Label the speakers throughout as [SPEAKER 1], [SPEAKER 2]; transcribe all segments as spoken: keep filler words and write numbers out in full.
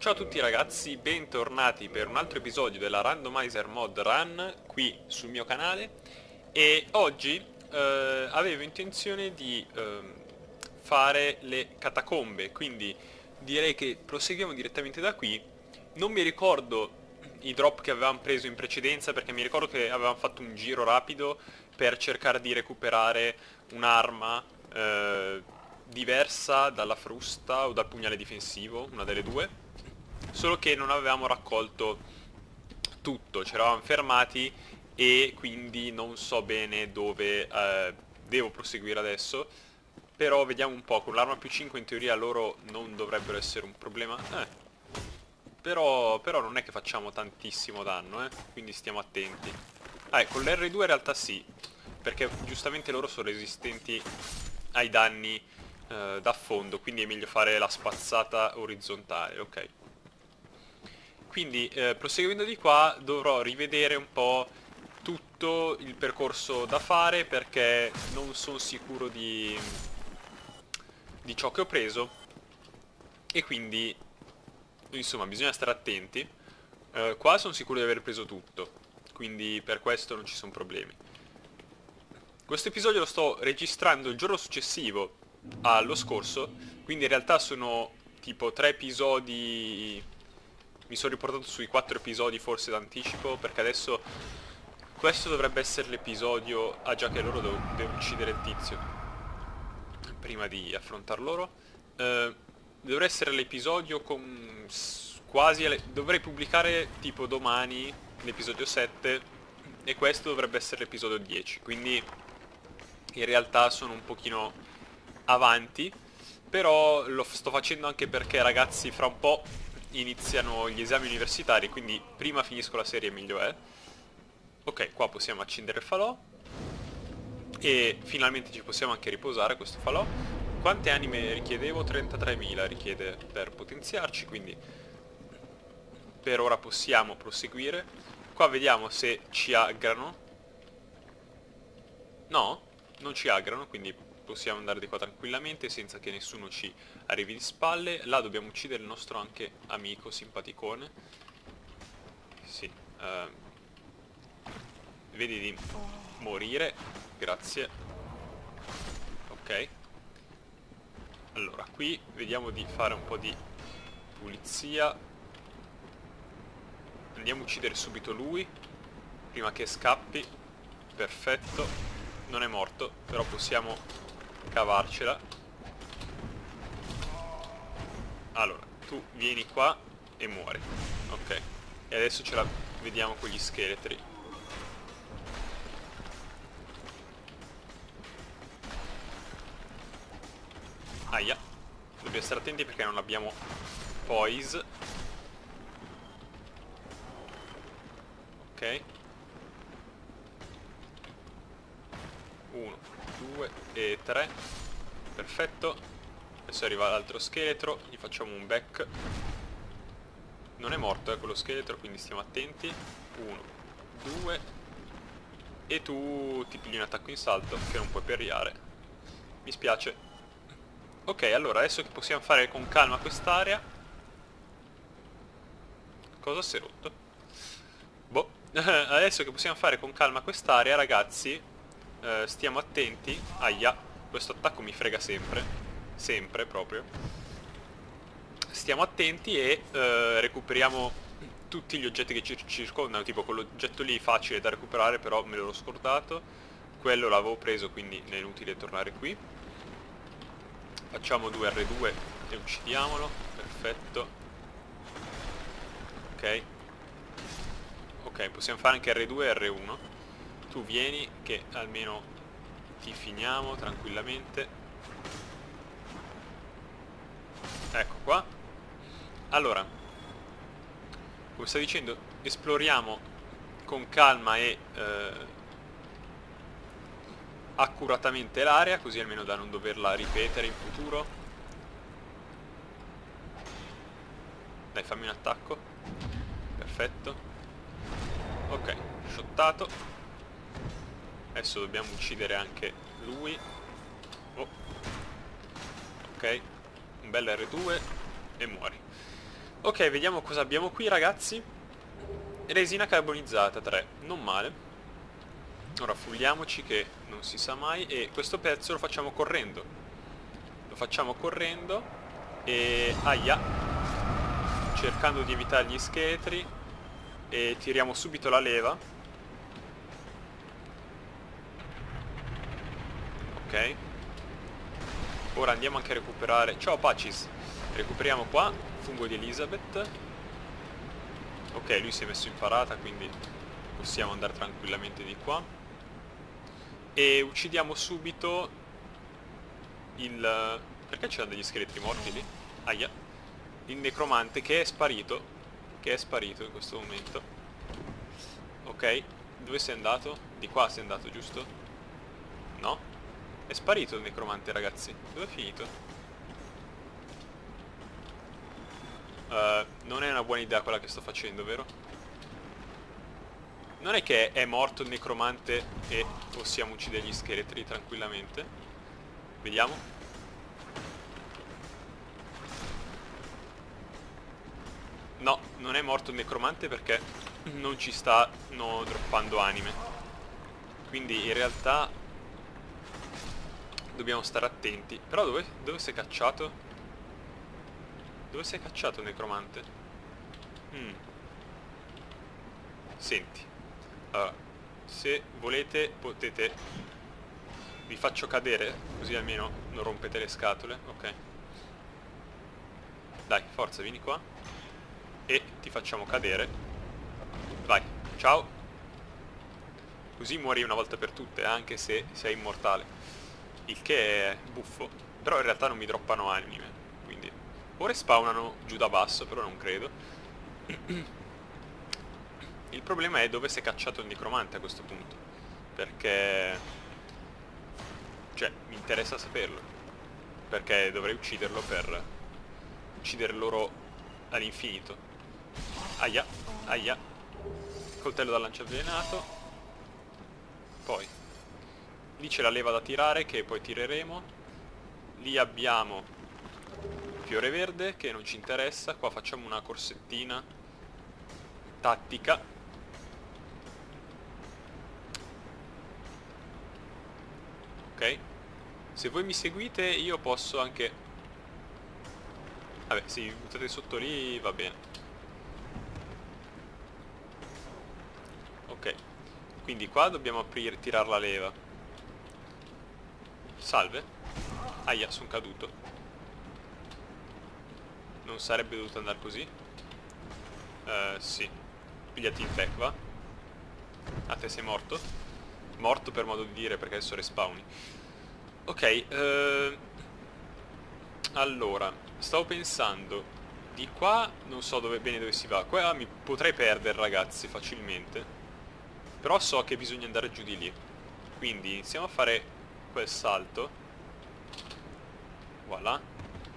[SPEAKER 1] Ciao a tutti ragazzi, bentornati per un altro episodio della Randomizer Mod Run qui sul mio canale. E oggi eh, avevo intenzione di ehm, fare le catacombe, quindi direi che proseguiamo direttamente da qui. Non mi ricordo i drop che avevamo preso in precedenza, perché mi ricordo che avevamo fatto un giro rapido per cercare di recuperare un'arma eh, diversa dalla frusta o dal pugnale difensivo, una delle due. Solo che non avevamo raccolto tutto, ci eravamo fermati e quindi non so bene dove eh, devo proseguire adesso. Però vediamo un po', con l'arma più cinque in teoria loro non dovrebbero essere un problema. Eh, però, però non è che facciamo tantissimo danno, eh, quindi stiamo attenti. Ah, con l'erre due in realtà sì, perché giustamente loro sono resistenti ai danni eh, da fondo, quindi è meglio fare la spazzata orizzontale, ok. Quindi eh, proseguendo di qua dovrò rivedere un po' tutto il percorso da fare, perché non sono sicuro di, di ciò che ho preso e quindi insomma bisogna stare attenti. Eh, qua sono sicuro di aver preso tutto, quindi per questo non ci sono problemi. Questo episodio lo sto registrando il giorno successivo allo scorso, quindi in realtà sono tipo tre episodi. Mi sono riportato sui quattro episodi forse d'anticipo, perché adesso questo dovrebbe essere l'episodio. Ah già, che loro devo, devo uccidere il tizio prima di affrontar loro. eh, Dovrà essere l'episodio con quasi alle... dovrei pubblicare tipo domani l'episodio sette e questo dovrebbe essere l'episodio dieci, quindi in realtà sono un pochino avanti. Però lo sto facendo anche perché ragazzi fra un po' iniziano gli esami universitari, quindi prima finisco la serie meglio è. Ok, qua possiamo accendere il falò e finalmente ci possiamo anche riposare questo falò. Quante anime richiedevo? trentatremila richiede per potenziarci, quindi per ora possiamo proseguire. Qua vediamo se ci aggrano. No, non ci aggrano, quindi possiamo andare di qua tranquillamente senza che nessuno ci arrivi di spalle. Là dobbiamo uccidere il nostro anche amico simpaticone. Sì. Uh, vedi di morire. Grazie. Ok. Allora, qui vediamo di fare un po' di pulizia. Andiamo a uccidere subito lui prima che scappi. Perfetto. Non è morto, però possiamo cavarcela. Allora, tu vieni qua e muori. Ok. E adesso ce la vediamo con gli scheletri. Aia. Dobbiamo stare attenti perché non abbiamo poise. Ok. uno, due e tre. Perfetto. Adesso arriva l'altro scheletro, gli facciamo un back. Non è morto eh quello scheletro, quindi stiamo attenti. uno, due. E tu ti pigli un attacco in salto che non puoi perriare. Mi spiace. Ok, allora adesso che possiamo fare con calma quest'area. Cosa si è rotto? Boh. Adesso che possiamo fare con calma quest'area, ragazzi, eh, stiamo attenti. Aia, questo attacco mi frega sempre. Sempre proprio. Stiamo attenti e eh, recuperiamo tutti gli oggetti che ci circondano. Tipo quell'oggetto lì facile da recuperare, però me l'ho scordato. Quello l'avevo preso, quindi è inutile tornare qui. Facciamo due erre due e uccidiamolo. Perfetto. Ok. Ok, possiamo fare anche erre due e erre uno. Tu vieni che almeno ti finiamo tranquillamente. Ecco qua. Allora, come sto dicendo, esploriamo con calma e eh, accuratamente l'area, così almeno da non doverla ripetere in futuro. Dai, fammi un attacco. Perfetto. Ok, shottato. Adesso dobbiamo uccidere anche lui. Oh. Ok, un bel erre due e muori. Ok, vediamo cosa abbiamo qui, ragazzi. Resina carbonizzata tre, non male. Ora fulliamoci che non si sa mai. E questo pezzo lo facciamo correndo. Lo facciamo correndo. E aia, cercando di evitare gli scheletri. E tiriamo subito la leva. Ok. Ora andiamo anche a recuperare. Ciao Pacis. Recuperiamo qua fungo di Elizabeth. Ok, lui si è messo in parata, quindi possiamo andare tranquillamente di qua. E uccidiamo subito il... Perché c'erano degli scheletri morti lì? Aia. Il necromante che è sparito. Che è sparito in questo momento. Ok. Dove sei andato? Di qua sei andato, giusto? No? È sparito il necromante, ragazzi. Dove è finito? Uh, non è una buona idea quella che sto facendo, vero? Non è che è morto il necromante e possiamo uccidere gli scheletri tranquillamente. Vediamo. No, non è morto il necromante perché non ci stanno droppando anime. Quindi in realtà dobbiamo stare attenti. Però dove, dove si è cacciato? Dove si è cacciato il necromante? Mm. Senti. Allora, se volete potete... Vi faccio cadere, così almeno non rompete le scatole. Ok. Dai, forza, vieni qua. E ti facciamo cadere. Vai, ciao. Così muori una volta per tutte, anche se sei immortale. Il che è buffo. Però in realtà non mi droppano anime. Quindi... O respawnano giù da basso, però non credo. Il problema è dove si è cacciato il necromante a questo punto. Perché... Cioè, mi interessa saperlo. Perché dovrei ucciderlo per... uccidere loro all'infinito. Aia, aia. Coltello da lanciavvelenato. Poi lì c'è la leva da tirare, che poi tireremo. Lì abbiamo fiore verde, che non ci interessa. Qua facciamo una corsettina tattica. Ok. Se voi mi seguite io posso anche... Vabbè, se vi buttate sotto lì va bene. Ok. Quindi qua dobbiamo aprire, tirare la leva. Salve. Aia, sono caduto. Non sarebbe dovuto andare così. Uh, sì. Pigliati il back, va. A te sei morto. Morto per modo di dire, perché adesso respawni. Ok, uh... allora, stavo pensando. Di qua non so dove, bene dove si va. Qua mi potrei perdere, ragazzi, facilmente. Però so che bisogna andare giù di lì. Quindi iniziamo a fare quel salto. Voilà.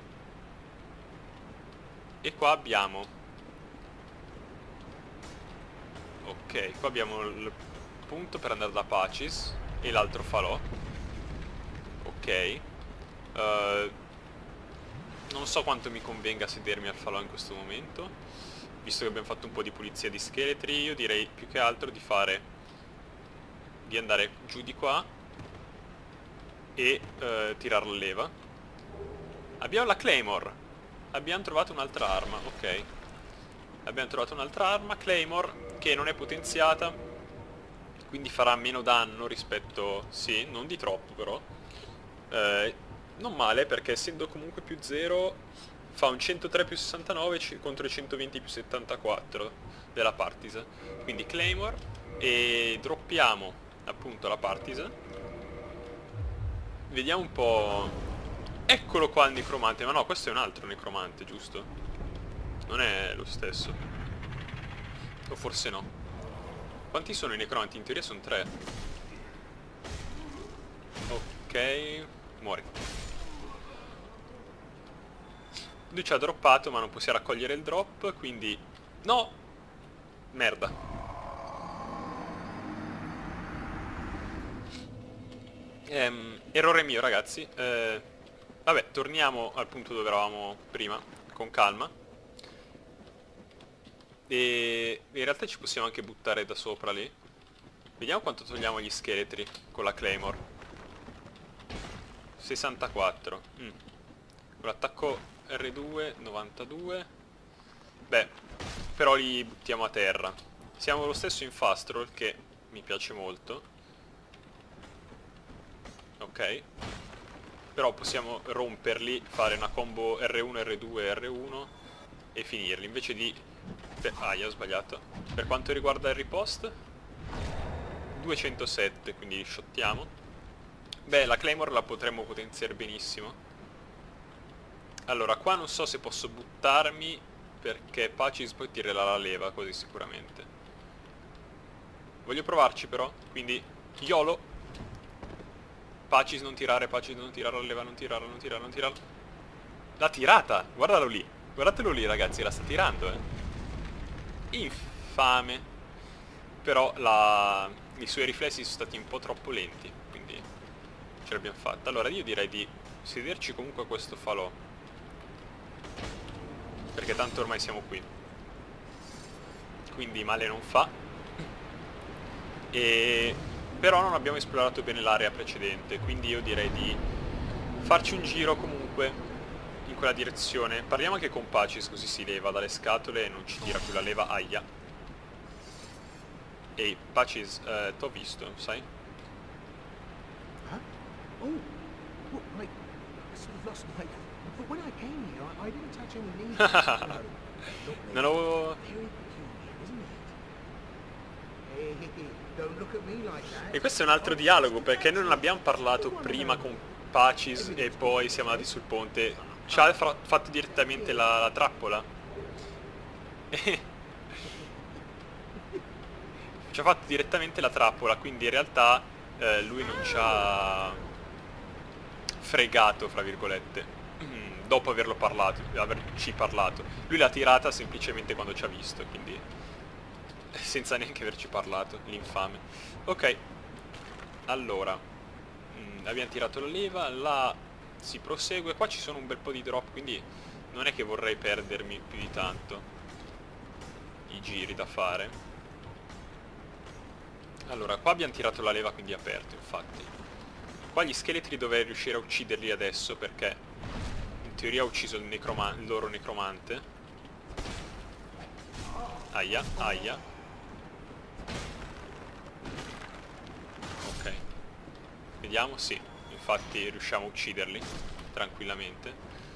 [SPEAKER 1] E qua abbiamo... Ok, qua abbiamo il punto per andare da Pacis e l'altro falò. Ok. uh, Non so quanto mi convenga sedermi al falò in questo momento, visto che abbiamo fatto un po' di pulizia di scheletri. Io direi più che altro di fare... di andare giù di qua e uh, tirare la leva. Abbiamo la Claymore. Abbiamo trovato un'altra arma, ok. Abbiamo trovato un'altra arma, Claymore, che non è potenziata, quindi farà meno danno rispetto... Sì, non di troppo però. Eh, non male, perché essendo comunque più zero fa un centotré più sessantanove contro i centoventi più settantaquattro della Partisan. Quindi Claymore, e droppiamo appunto la Partisan. Vediamo un po'... Eccolo qua il necromante, ma no, questo è un altro necromante, giusto? Non è lo stesso. O forse no. Quanti sono i necromanti? In teoria sono tre. Ok, muori. Lui ci ha droppato, ma non possiamo raccogliere il drop, quindi... No! Merda. Ehm, errore mio, ragazzi. Eh... Vabbè, torniamo al punto dove eravamo prima, con calma. E in realtà ci possiamo anche buttare da sopra lì. Vediamo quanto togliamo gli scheletri con la Claymore. sessantaquattro. Mm. Con l'attacco erre due, novantadue. Beh, però li buttiamo a terra. Siamo lo stesso in fast roll, che mi piace molto. Ok. Però possiamo romperli, fare una combo erre uno, erre due, erre uno e finirli. Invece di... Ah, io ho sbagliato. Per quanto riguarda il ripost, duecentosette, quindi li shottiamo. Beh, la Claymore la potremmo potenziare benissimo. Allora, qua non so se posso buttarmi, perché Pacis poi tirerà la leva, così sicuramente. Voglio provarci però, quindi YOLO. Pacis non tirare, Pacis non tirare la leva, non tirarla, non tirarla, non tirarla. L'ha tirata, guardalo lì. Guardatelo lì, ragazzi, la sta tirando, eh. Infame. Però la... i suoi riflessi sono stati un po' troppo lenti, quindi ce l'abbiamo fatta. Allora io direi di sederci comunque a questo falò, perché tanto ormai siamo qui, quindi male non fa. E... però non abbiamo esplorato bene l'area precedente, quindi io direi di farci un giro comunque in quella direzione. Parliamo anche con Pacis, così si leva dalle scatole e non ci tira più la leva. Aia. Ehi, Pacis, eh, t'ho visto, sai?
[SPEAKER 2] Huh? Oh, well, I, I sort of lost my... But when I came here, I, I didn't touch any leaves. No.
[SPEAKER 1] Non avevo...
[SPEAKER 2] Very peculiar, isn't it? Hey, hey, hey, don't look at me like that.
[SPEAKER 1] E questo è un altro dialogo, perché noi non abbiamo parlato prima con Pacis e poi siamo andati sul ponte. Ci ha fra- fatto direttamente la, la trappola. Ci ha fatto direttamente la trappola, quindi in realtà eh, lui non ci ha fregato, fra virgolette, dopo averlo parlato, averci parlato. Lui l'ha tirata semplicemente quando ci ha visto, quindi senza neanche averci parlato, l'infame. Ok, allora, mh, abbiamo tirato la leva, là si prosegue, qua ci sono un bel po' di drop, quindi non è che vorrei perdermi più di tanto i giri da fare. Allora, qua abbiamo tirato la leva, quindi è aperto, infatti. Qua gli scheletri dovrei riuscire a ucciderli adesso, perché in teoria ho ucciso il, il loro necromante. Aia, aia. Ok. Vediamo, sì. Infatti riusciamo a ucciderli tranquillamente.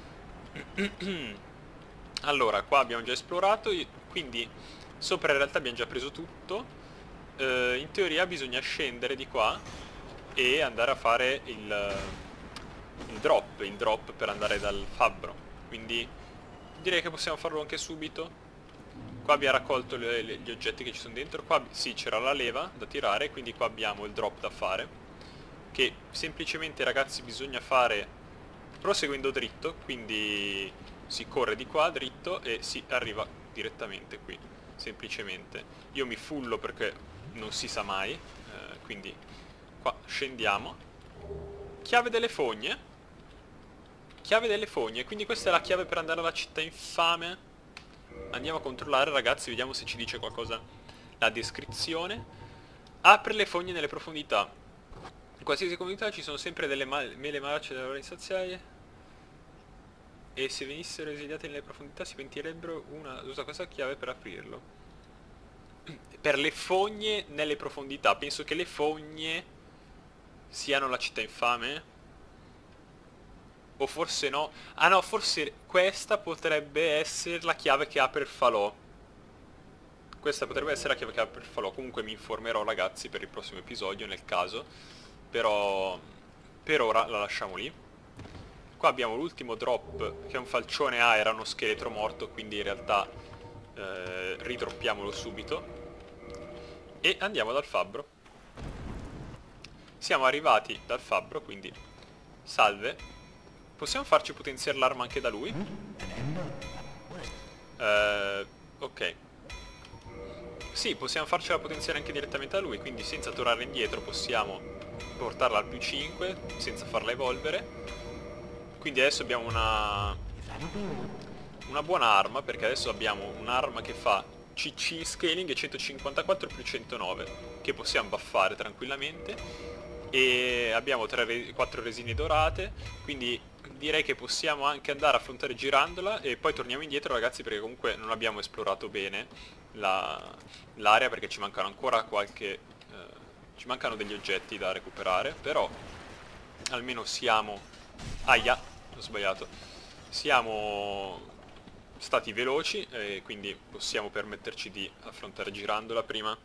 [SPEAKER 1] Allora, qua abbiamo già esplorato, quindi sopra in realtà abbiamo già preso tutto. Uh, in teoria bisogna scendere di qua e andare a fare il, il drop, il drop per andare dal fabbro. Quindi direi che possiamo farlo anche subito. Qua abbiamo raccolto le, le, gli oggetti che ci sono dentro. Qua sì, c'era la leva da tirare, quindi qua abbiamo il drop da fare, che semplicemente, ragazzi, bisogna fare proseguendo dritto, quindi si corre di qua dritto e si arriva direttamente qui, semplicemente. Io mi fullo perché non si sa mai, eh, quindi qua scendiamo. Chiave delle fogne. Chiave delle fogne, quindi questa è la chiave per andare alla città infame. Andiamo a controllare, ragazzi, vediamo se ci dice qualcosa la descrizione. Apre le fogne nelle profondità. In qualsiasi comunità ci sono sempre delle mele marce da loro insaziarie, e se venissero esiliate nelle profondità si pentirebbero. Una usa questa chiave per aprirlo. Per le fogne nelle profondità. Penso che le fogne siano la città infame, o forse no. Ah no, forse questa potrebbe essere la chiave che apre il falò. Questa potrebbe essere la chiave che apre il falò. Comunque mi informerò, ragazzi, per il prossimo episodio, nel caso. Però per ora la lasciamo lì. Qua abbiamo l'ultimo drop, che è un falcione. Ah, era uno scheletro morto, quindi in realtà eh, ridroppiamolo subito. E andiamo dal fabbro. Siamo arrivati dal fabbro, quindi salve. Possiamo farci potenziare l'arma anche da lui? Eh, ok. Sì, possiamo farcela potenziare anche direttamente da lui, quindi senza tornare indietro possiamo portarla al più cinque senza farla evolvere. Quindi adesso abbiamo una una buona arma, perché adesso abbiamo un'arma che fa C C scaling e centocinquantaquattro più centonove, che possiamo buffare tranquillamente. E abbiamo tre, quattro resine dorate, quindi direi che possiamo anche andare a affrontare girandola e poi torniamo indietro, ragazzi, perché comunque non abbiamo esplorato bene l'area, perché ci mancano ancora qualche... Eh, ci mancano degli oggetti da recuperare, però almeno siamo... Aia, ho sbagliato. Siamo stati veloci e quindi possiamo permetterci di affrontare girandola prima.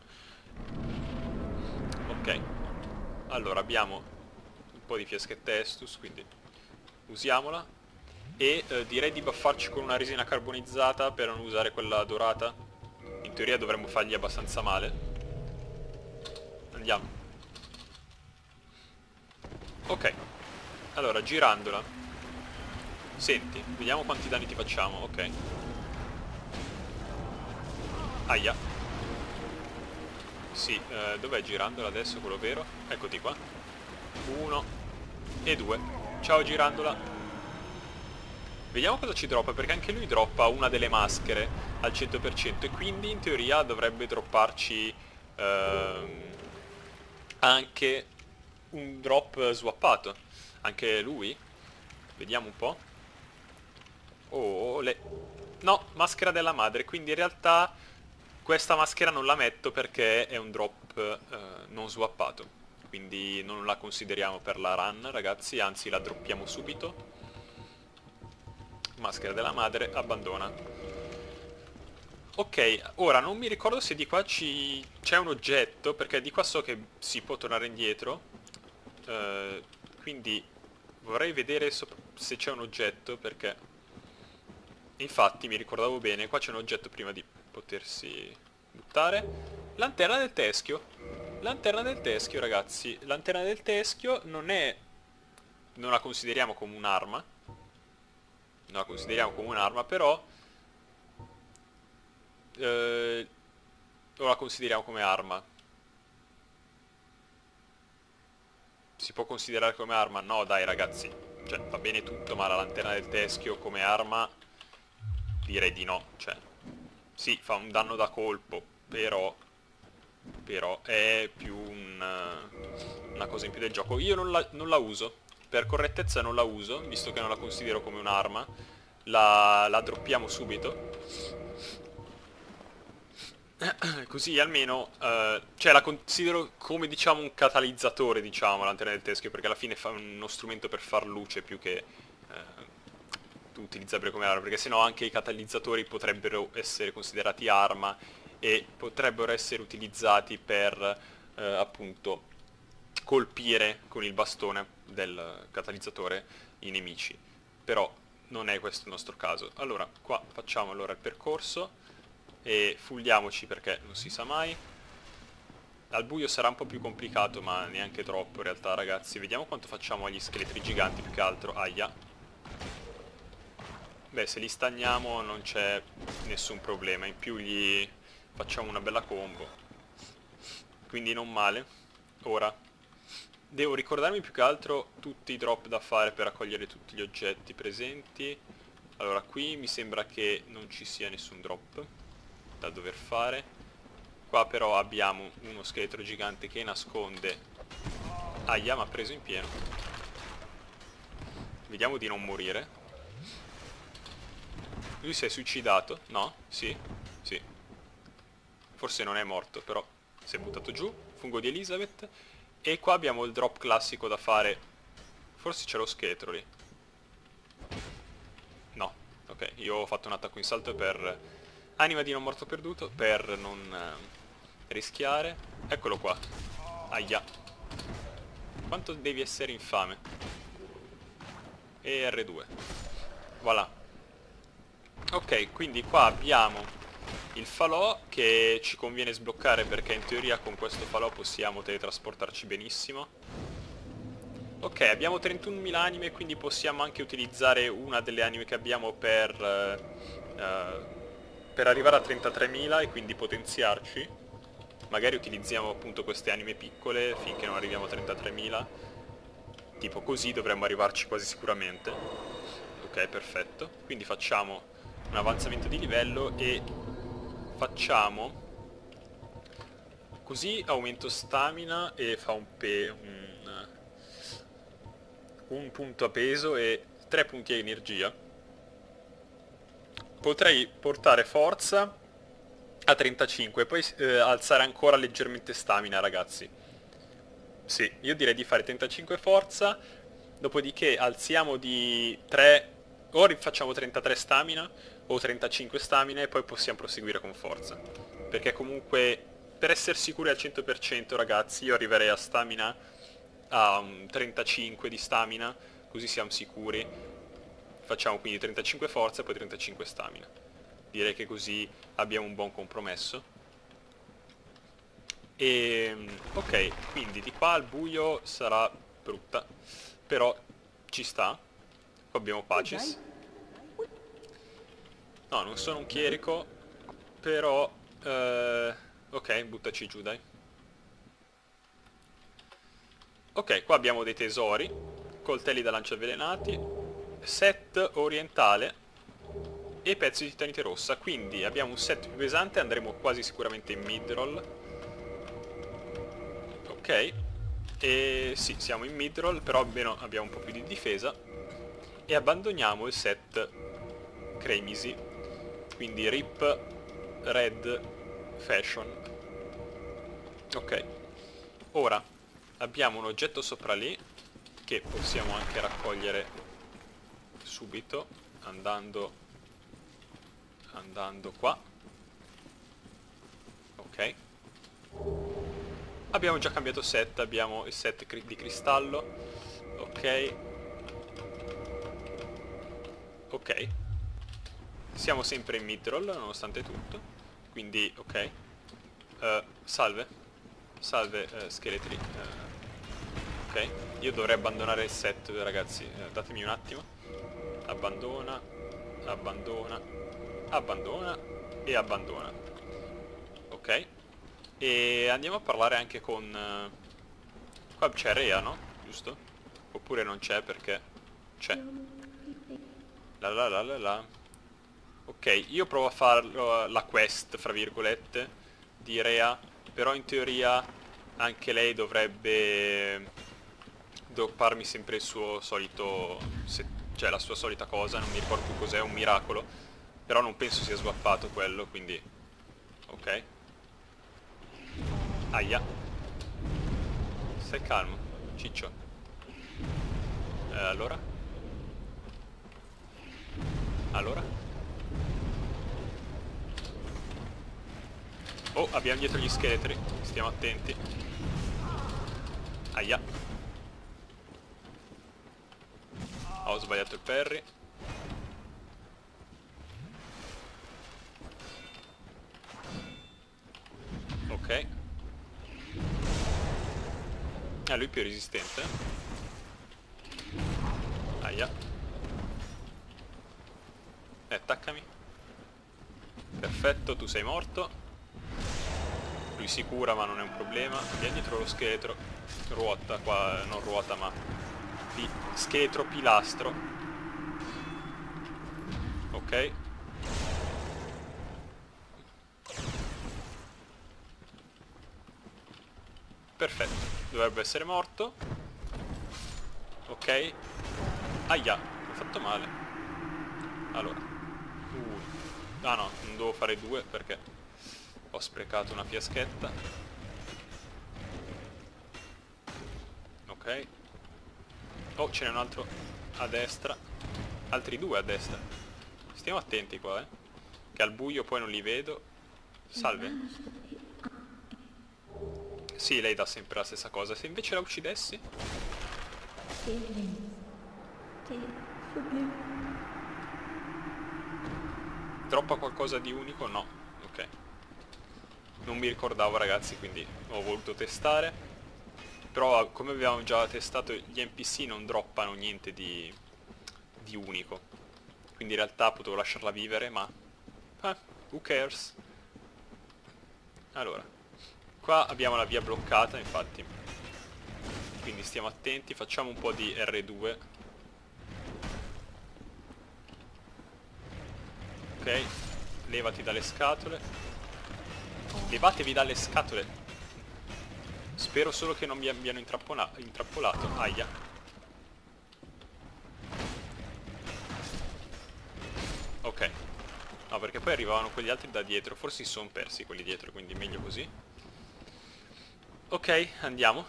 [SPEAKER 1] Ok. Allora abbiamo un po' di fiaschette Estus, quindi usiamola. E eh, direi di buffarci con una resina carbonizzata per non usare quella dorata. In teoria dovremmo fargli abbastanza male. Andiamo. Ok. Allora, girandola. Senti, vediamo quanti danni ti facciamo. Ok. Aia. Sì, eh, dov'è girandola adesso, quello vero? Eccoti qua. Uno e due. Ciao girandola. Vediamo cosa ci droppa, perché anche lui droppa una delle maschere al cento per cento e quindi in teoria dovrebbe dropparci ehm, anche un drop swappato. Anche lui. Vediamo un po'. Oh, le... No, maschera della madre, quindi in realtà questa maschera non la metto perché è un drop eh, non swappato, quindi non la consideriamo per la run, ragazzi, anzi la droppiamo subito. Maschera della madre, abbandona. Ok, ora non mi ricordo se di qua ci... c'è un oggetto, perché di qua so che si può tornare indietro, eh, quindi vorrei vedere so se c'è un oggetto, perché infatti mi ricordavo bene, qua c'è un oggetto prima di potersi buttare. Lanterna del teschio. Lanterna del teschio, ragazzi. Lanterna del teschio non è... non la consideriamo come un'arma. Non la consideriamo come un'arma, però... Eh, o la consideriamo come arma? Si può considerare come arma? No, dai, ragazzi. Cioè, va bene tutto, ma la lanterna del teschio come arma... direi di no, cioè... Sì, fa un danno da colpo, però... Però è più un, una cosa in più del gioco. Io non la, non la uso. Per correttezza non la uso, visto che non la considero come un'arma. La, la droppiamo subito. Così almeno... Eh, cioè la considero come, diciamo, un catalizzatore, diciamo, la lanterna del teschio, perché alla fine fa uno strumento per far luce più che... Eh, utilizzabile come arma, perché sennò anche i catalizzatori potrebbero essere considerati arma e potrebbero essere utilizzati per eh, appunto colpire con il bastone del catalizzatore i nemici, però non è questo il nostro caso. Allora qua facciamo allora il percorso e fulliamoci, perché non si sa mai. Al buio sarà un po' più complicato, ma neanche troppo in realtà, ragazzi. Vediamo quanto facciamo agli scheletri giganti, più che altro. Aia. Beh, se li stagniamo non c'è nessun problema, in più gli facciamo una bella combo. Quindi non male. Ora, devo ricordarmi più che altro tutti i drop da fare per raccogliere tutti gli oggetti presenti. Allora, qui mi sembra che non ci sia nessun drop da dover fare. Qua però abbiamo uno scheletro gigante che nasconde... Aia, mi ha preso in pieno. Vediamo di non morire. Lui si è suicidato? No? Sì? Sì. Forse non è morto, però si è buttato giù. Fungo di Elizabeth. E qua abbiamo il drop classico da fare. Forse c'è lo scheletro lì. No. Ok, io ho fatto un attacco in salto per... Anima di non morto perduto, per non eh, rischiare. Eccolo qua. Aia. Quanto devi essere infame. E erre due. Voilà. Ok, quindi qua abbiamo il falò che ci conviene sbloccare, perché in teoria con questo falò possiamo teletrasportarci benissimo. Ok, abbiamo trentunomila anime, quindi possiamo anche utilizzare una delle anime che abbiamo per, uh, uh, per arrivare a trentatremila e quindi potenziarci. Magari utilizziamo appunto queste anime piccole finché non arriviamo a trentatremila. Tipo così dovremmo arrivarci quasi sicuramente. Ok, perfetto. Quindi facciamo un avanzamento di livello e facciamo così, aumento stamina e fa un, pe un, un punto a peso e tre punti a energia. Potrei portare forza a trentacinque, poi eh, alzare ancora leggermente stamina, ragazzi. Sì, io direi di fare trentacinque forza, dopodiché alziamo di tre, o rifacciamo trentatré stamina o trentacinque stamina e poi possiamo proseguire con forza. Perché comunque, per essere sicuri al cento per cento, ragazzi, io arriverei a stamina, a un trentacinque di stamina, così siamo sicuri. Facciamo quindi trentacinque forza e poi trentacinque stamina. Direi che così abbiamo un buon compromesso. E ok, quindi di qua al buio sarà brutta, però ci sta. Qua abbiamo Pacis. No, non sono un chierico, però eh, ok, buttaci giù, dai. Ok, qua abbiamo dei tesori, coltelli da lancia avvelenati, set orientale e pezzi di titanite rossa. Quindi abbiamo un set più pesante, andremo quasi sicuramente in midroll. Ok, e sì, siamo in midroll, però almeno abbiamo un po' più di difesa. E abbandoniamo il set Cremisi, quindi Rip, Red, Fashion. Ok, ora abbiamo un oggetto sopra lì che possiamo anche raccogliere subito andando andando qua. Ok, abbiamo già cambiato set, abbiamo il set cri di cristallo. Ok, ok, siamo sempre in midroll nonostante tutto, quindi ok. uh, salve salve uh, scheletri. uh, ok, io dovrei abbandonare il set, ragazzi, uh, datemi un attimo. Abbandona, abbandona, abbandona e abbandona. Ok, e andiamo a parlare anche con uh, qua c'è Rea, no? Giusto? Oppure non c'è perché c'è. La la la la la. Ok, io provo a farlo la quest, fra virgolette, di Rea, però in teoria anche lei dovrebbe dropparmi sempre il suo solito, se, cioè la sua solita cosa, non mi ricordo più cos'è, un miracolo, però non penso sia swappato quello, quindi ok. Aia, stai calmo, ciccio. Eh, allora? Allora? Oh, abbiamo dietro gli scheletri, stiamo attenti. Aia. Ho sbagliato il parry. Ok. Ah, lui è più resistente. Aia. Eh, attaccami. Perfetto, tu sei morto. Lui si cura ma non è un problema. Vieni dietro lo scheletro. Ruota qua, non ruota ma pi scheletro pilastro. Ok. Perfetto, dovrebbe essere morto. Ok. Aia, ho fatto male. Allora uh. Ah no, non devo fare due perché ho sprecato una fiaschetta. Ok. Oh, ce n'è un altro a destra. Altri due a destra. Stiamo attenti qua, eh, che al buio poi non li vedo. Salve. Sì, lei dà sempre la stessa cosa. Se invece la uccidessi? Droppa qualcosa di unico? No. Ok. Non mi ricordavo, ragazzi, quindi ho voluto testare. Però come abbiamo già testato, gli N P C non droppano niente di, di unico. Quindi in realtà potevo lasciarla vivere, ma eh, who cares? Allora, qua abbiamo la via bloccata, infatti, quindi stiamo attenti. Facciamo un po' di R due. Ok, levati dalle scatole. Levatevi dalle scatole. Spero solo che non mi abbiano intrappola- intrappolato. Aia. Ok. No, perché poi arrivavano quelli altri da dietro. Forse si sono persi quelli dietro, quindi meglio così. Ok, andiamo.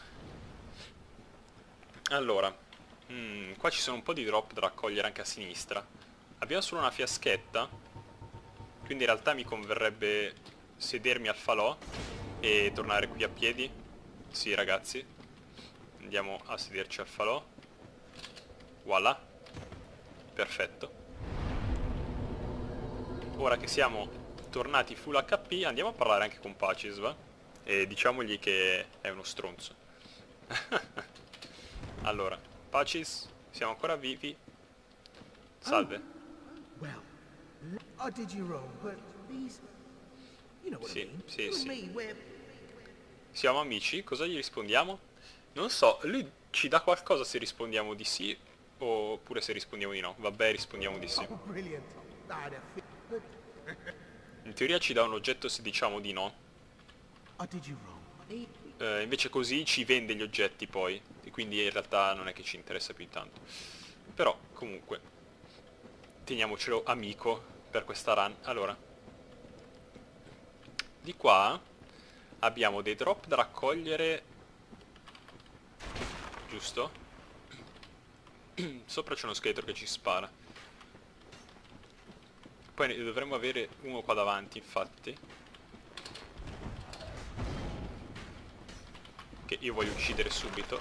[SPEAKER 1] Allora, mm, qua ci sono un po' di drop da raccogliere anche a sinistra. Abbiamo solo una fiaschetta, quindi in realtà mi converrebbe sedermi al falò e tornare qui a piedi. Sì, ragazzi, andiamo a sederci al falò. Voilà. Perfetto. Ora che siamo tornati full H P, andiamo a parlare anche con Pacis, va? E diciamogli che è uno stronzo. Allora, Pacis, siamo ancora vivi? Salve.
[SPEAKER 2] Well, I did you wrong, but these, you know what I
[SPEAKER 1] Sì,
[SPEAKER 2] mean.
[SPEAKER 1] sì,
[SPEAKER 2] You and
[SPEAKER 1] sì.
[SPEAKER 2] me, we're
[SPEAKER 1] Siamo amici? Cosa gli rispondiamo? Non so, lui ci dà qualcosa se rispondiamo di sì oppure se rispondiamo di no. Vabbè, rispondiamo di sì.
[SPEAKER 2] oh, brilliant. I'd have fi- but
[SPEAKER 1] In teoria ci dà un oggetto se diciamo di no.
[SPEAKER 2] I did you wrong. buddy.
[SPEAKER 1] Eh, invece così ci vende gli oggetti poi. E quindi in realtà non è che ci interessa più di tanto. Però, comunque, teniamocelo amico per questa run. Allora, di qua abbiamo dei drop da raccogliere. Giusto? Sopra c'è uno scheletro che ci spara. Poi ne dovremmo avere uno qua davanti, infatti. Che io voglio uccidere subito.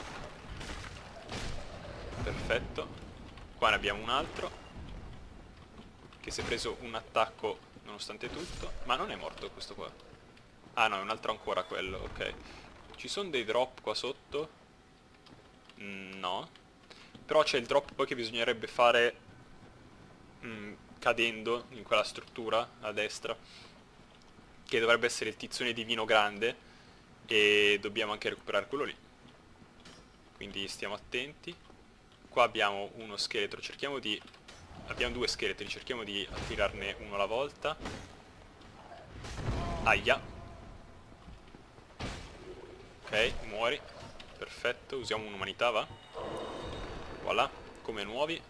[SPEAKER 1] Perfetto. Qua ne abbiamo un altro che si è preso un attacco nonostante tutto. Ma non è morto questo qua. Ah no, è un altro ancora quello, ok. Ci sono dei drop qua sotto? Mm, no. Però c'è il drop poi che bisognerebbe fare mm, cadendo in quella struttura a destra, che dovrebbe essere il tizzone divino grande, e dobbiamo anche recuperare quello lì. Quindi stiamo attenti. Qua abbiamo uno scheletro, cerchiamo di... abbiamo due scheletri, cerchiamo di attirarne uno alla volta. Aia. Ok, muori. Perfetto, usiamo un'umanità, va? Voilà, come nuovi.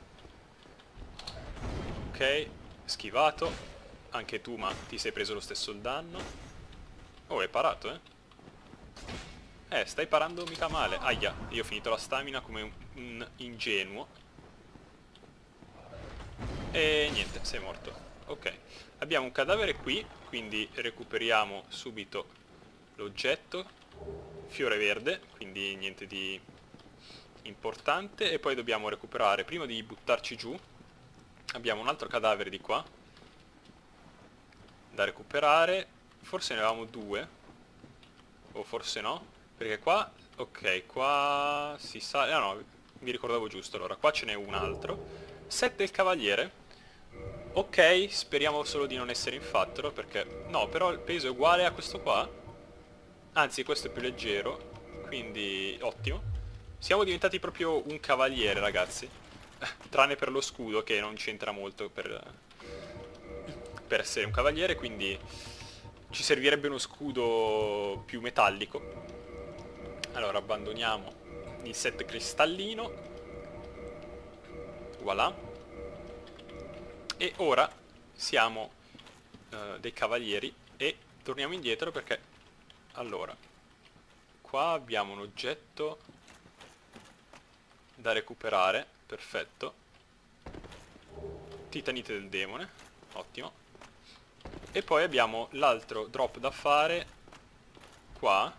[SPEAKER 1] Ok, schivato. Anche tu, ma ti sei preso lo stesso il danno. Oh, hai parato, eh? Eh, stai parando mica male. Aia, io ho finito la stamina come un, un ingenuo. E niente, sei morto. Ok, abbiamo un cadavere qui, quindi recuperiamo subito l'oggetto. Fiore verde, quindi niente di importante. E poi dobbiamo recuperare, prima di buttarci giù, abbiamo un altro cadavere di qua da recuperare. Forse ne avevamo due, o forse no, perché qua, ok, qua si sale, ah no, mi ricordavo giusto. Allora, qua ce n'è un altro. Set del cavaliere. Ok, speriamo solo di non essere in fattoro, perché... no, però il peso è uguale a questo qua. Anzi, questo è più leggero, quindi ottimo. Siamo diventati proprio un cavaliere, ragazzi. Tranne per lo scudo, che non c'entra molto per, per essere un cavaliere, quindi ci servirebbe uno scudo più metallico. Allora, abbandoniamo il set cristallino. Voilà. E ora siamo uh, dei cavalieri e torniamo indietro perché... allora, qua abbiamo un oggetto da recuperare, perfetto. Titanite del demone, ottimo. E poi abbiamo l'altro drop da fare qua.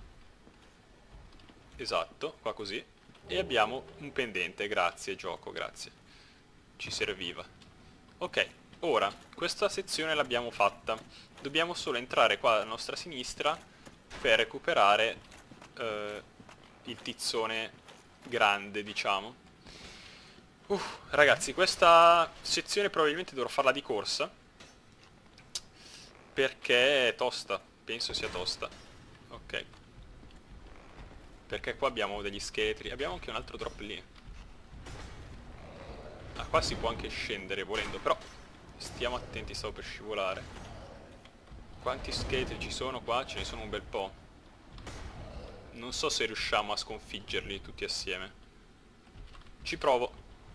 [SPEAKER 1] Esatto, qua così. E abbiamo un pendente, grazie gioco, grazie. Ci serviva. Ok, ora, questa sezione l'abbiamo fatta. Dobbiamo solo entrare qua alla nostra sinistra per recuperare eh, il tizzone grande, diciamo. Uh, ragazzi, questa sezione probabilmente dovrò farla di corsa, perché è tosta, penso sia tosta. Ok. Perché qua abbiamo degli scheletri, abbiamo anche un altro drop lì. Ah, qua si può anche scendere volendo, però stiamo attenti, stavo per scivolare. Quanti scheletri ci sono qua? Ce ne sono un bel po'. Non so se riusciamo a sconfiggerli tutti assieme. Ci provo.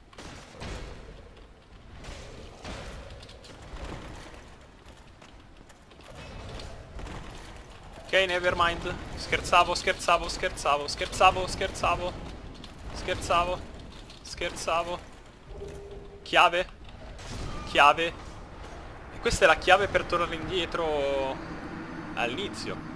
[SPEAKER 1] Ok, nevermind. Scherzavo, scherzavo, scherzavo, scherzavo, scherzavo. Scherzavo. Scherzavo. Chiave. Chiave. E questa è la chiave per tornare indietro all'inizio.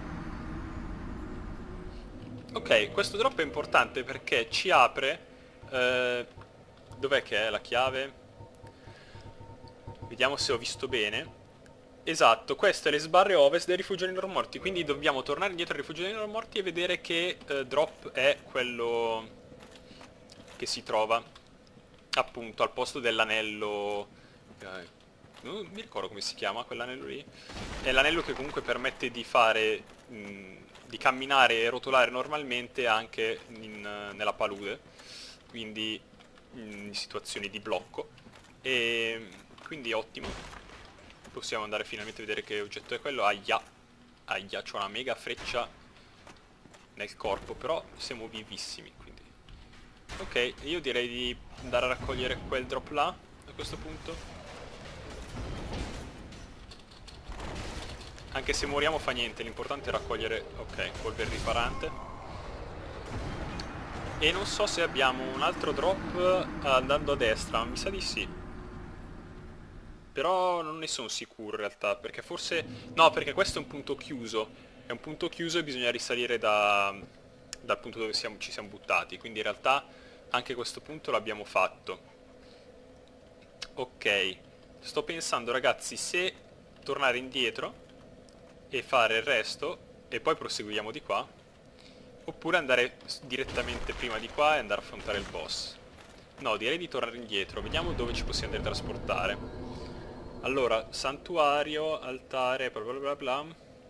[SPEAKER 1] Ok, questo drop è importante perché ci apre... Eh, dov'è che è la chiave? Vediamo se ho visto bene. Esatto, queste le sbarre ovest del rifugio dei non morti, quindi dobbiamo tornare indietro al rifugio dei non morti e vedere che eh, drop è quello che si trova appunto al posto dell'anello... Eh, non mi ricordo come si chiama quell'anello lì. È l'anello che comunque permette di fare... Mh, di camminare e rotolare normalmente anche in, nella palude, quindi in situazioni di blocco, e quindi ottimo. Possiamo andare finalmente a vedere che oggetto è quello. Aia, aia, c'ho una mega freccia nel corpo, però siamo vivissimi, quindi ok, io direi di andare a raccogliere quel drop là a questo punto. Anche se moriamo fa niente, l'importante è raccogliere... Ok, polvere riparante. E non so se abbiamo un altro drop andando a destra, ma mi sa di sì. Però non ne sono sicuro in realtà, perché forse... No, perché questo è un punto chiuso. È un punto chiuso e bisogna risalire da... dal punto dove siamo, ci siamo buttati. Quindi in realtà anche questo punto l'abbiamo fatto. Ok. Sto pensando, ragazzi, se tornare indietro e fare il resto e poi proseguiamo di qua, oppure andare direttamente prima di qua e andare a affrontare il boss. No, direi di tornare indietro, vediamo dove ci possiamo trasportare. Allora, santuario, altare, bla bla bla bla.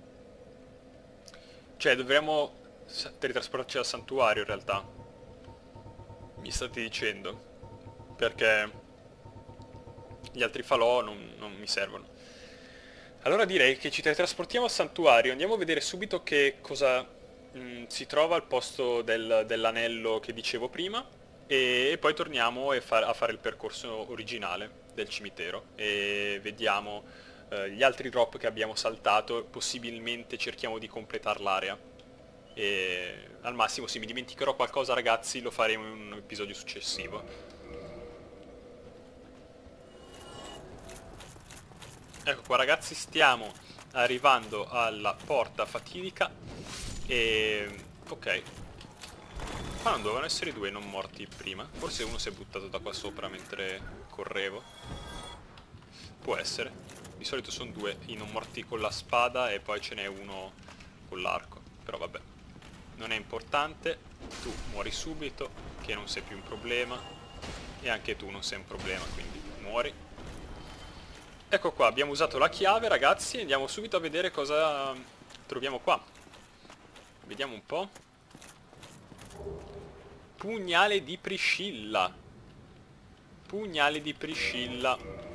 [SPEAKER 1] Cioè, dovremmo teletrasportarci al santuario in realtà, mi state dicendo, perché gli altri falò non, non mi servono. Allora direi che ci teletrasportiamo al santuario, andiamo a vedere subito che cosa mh, si trova al posto del, dell'anello che dicevo prima, e, e poi torniamo e fa, a fare il percorso originale del cimitero e vediamo eh, gli altri drop che abbiamo saltato. Possibilmente cerchiamo di completare l'area e al massimo se mi dimenticherò qualcosa, ragazzi, lo faremo in un episodio successivo. Ecco qua, ragazzi, stiamo arrivando alla porta fatidica e... ok. Qua non dovevano essere due non morti prima. Forse uno si è buttato da qua sopra mentre correvo. Può essere. Di solito sono due i non morti con la spada e poi ce n'è uno con l'arco. Però vabbè, non è importante. Tu muori subito, che non sei più un problema. E anche tu non sei un problema, quindi muori. Ecco qua, abbiamo usato la chiave, ragazzi, e andiamo subito a vedere cosa troviamo qua. Vediamo un po'. Pugnale di Priscilla. Pugnale di Priscilla.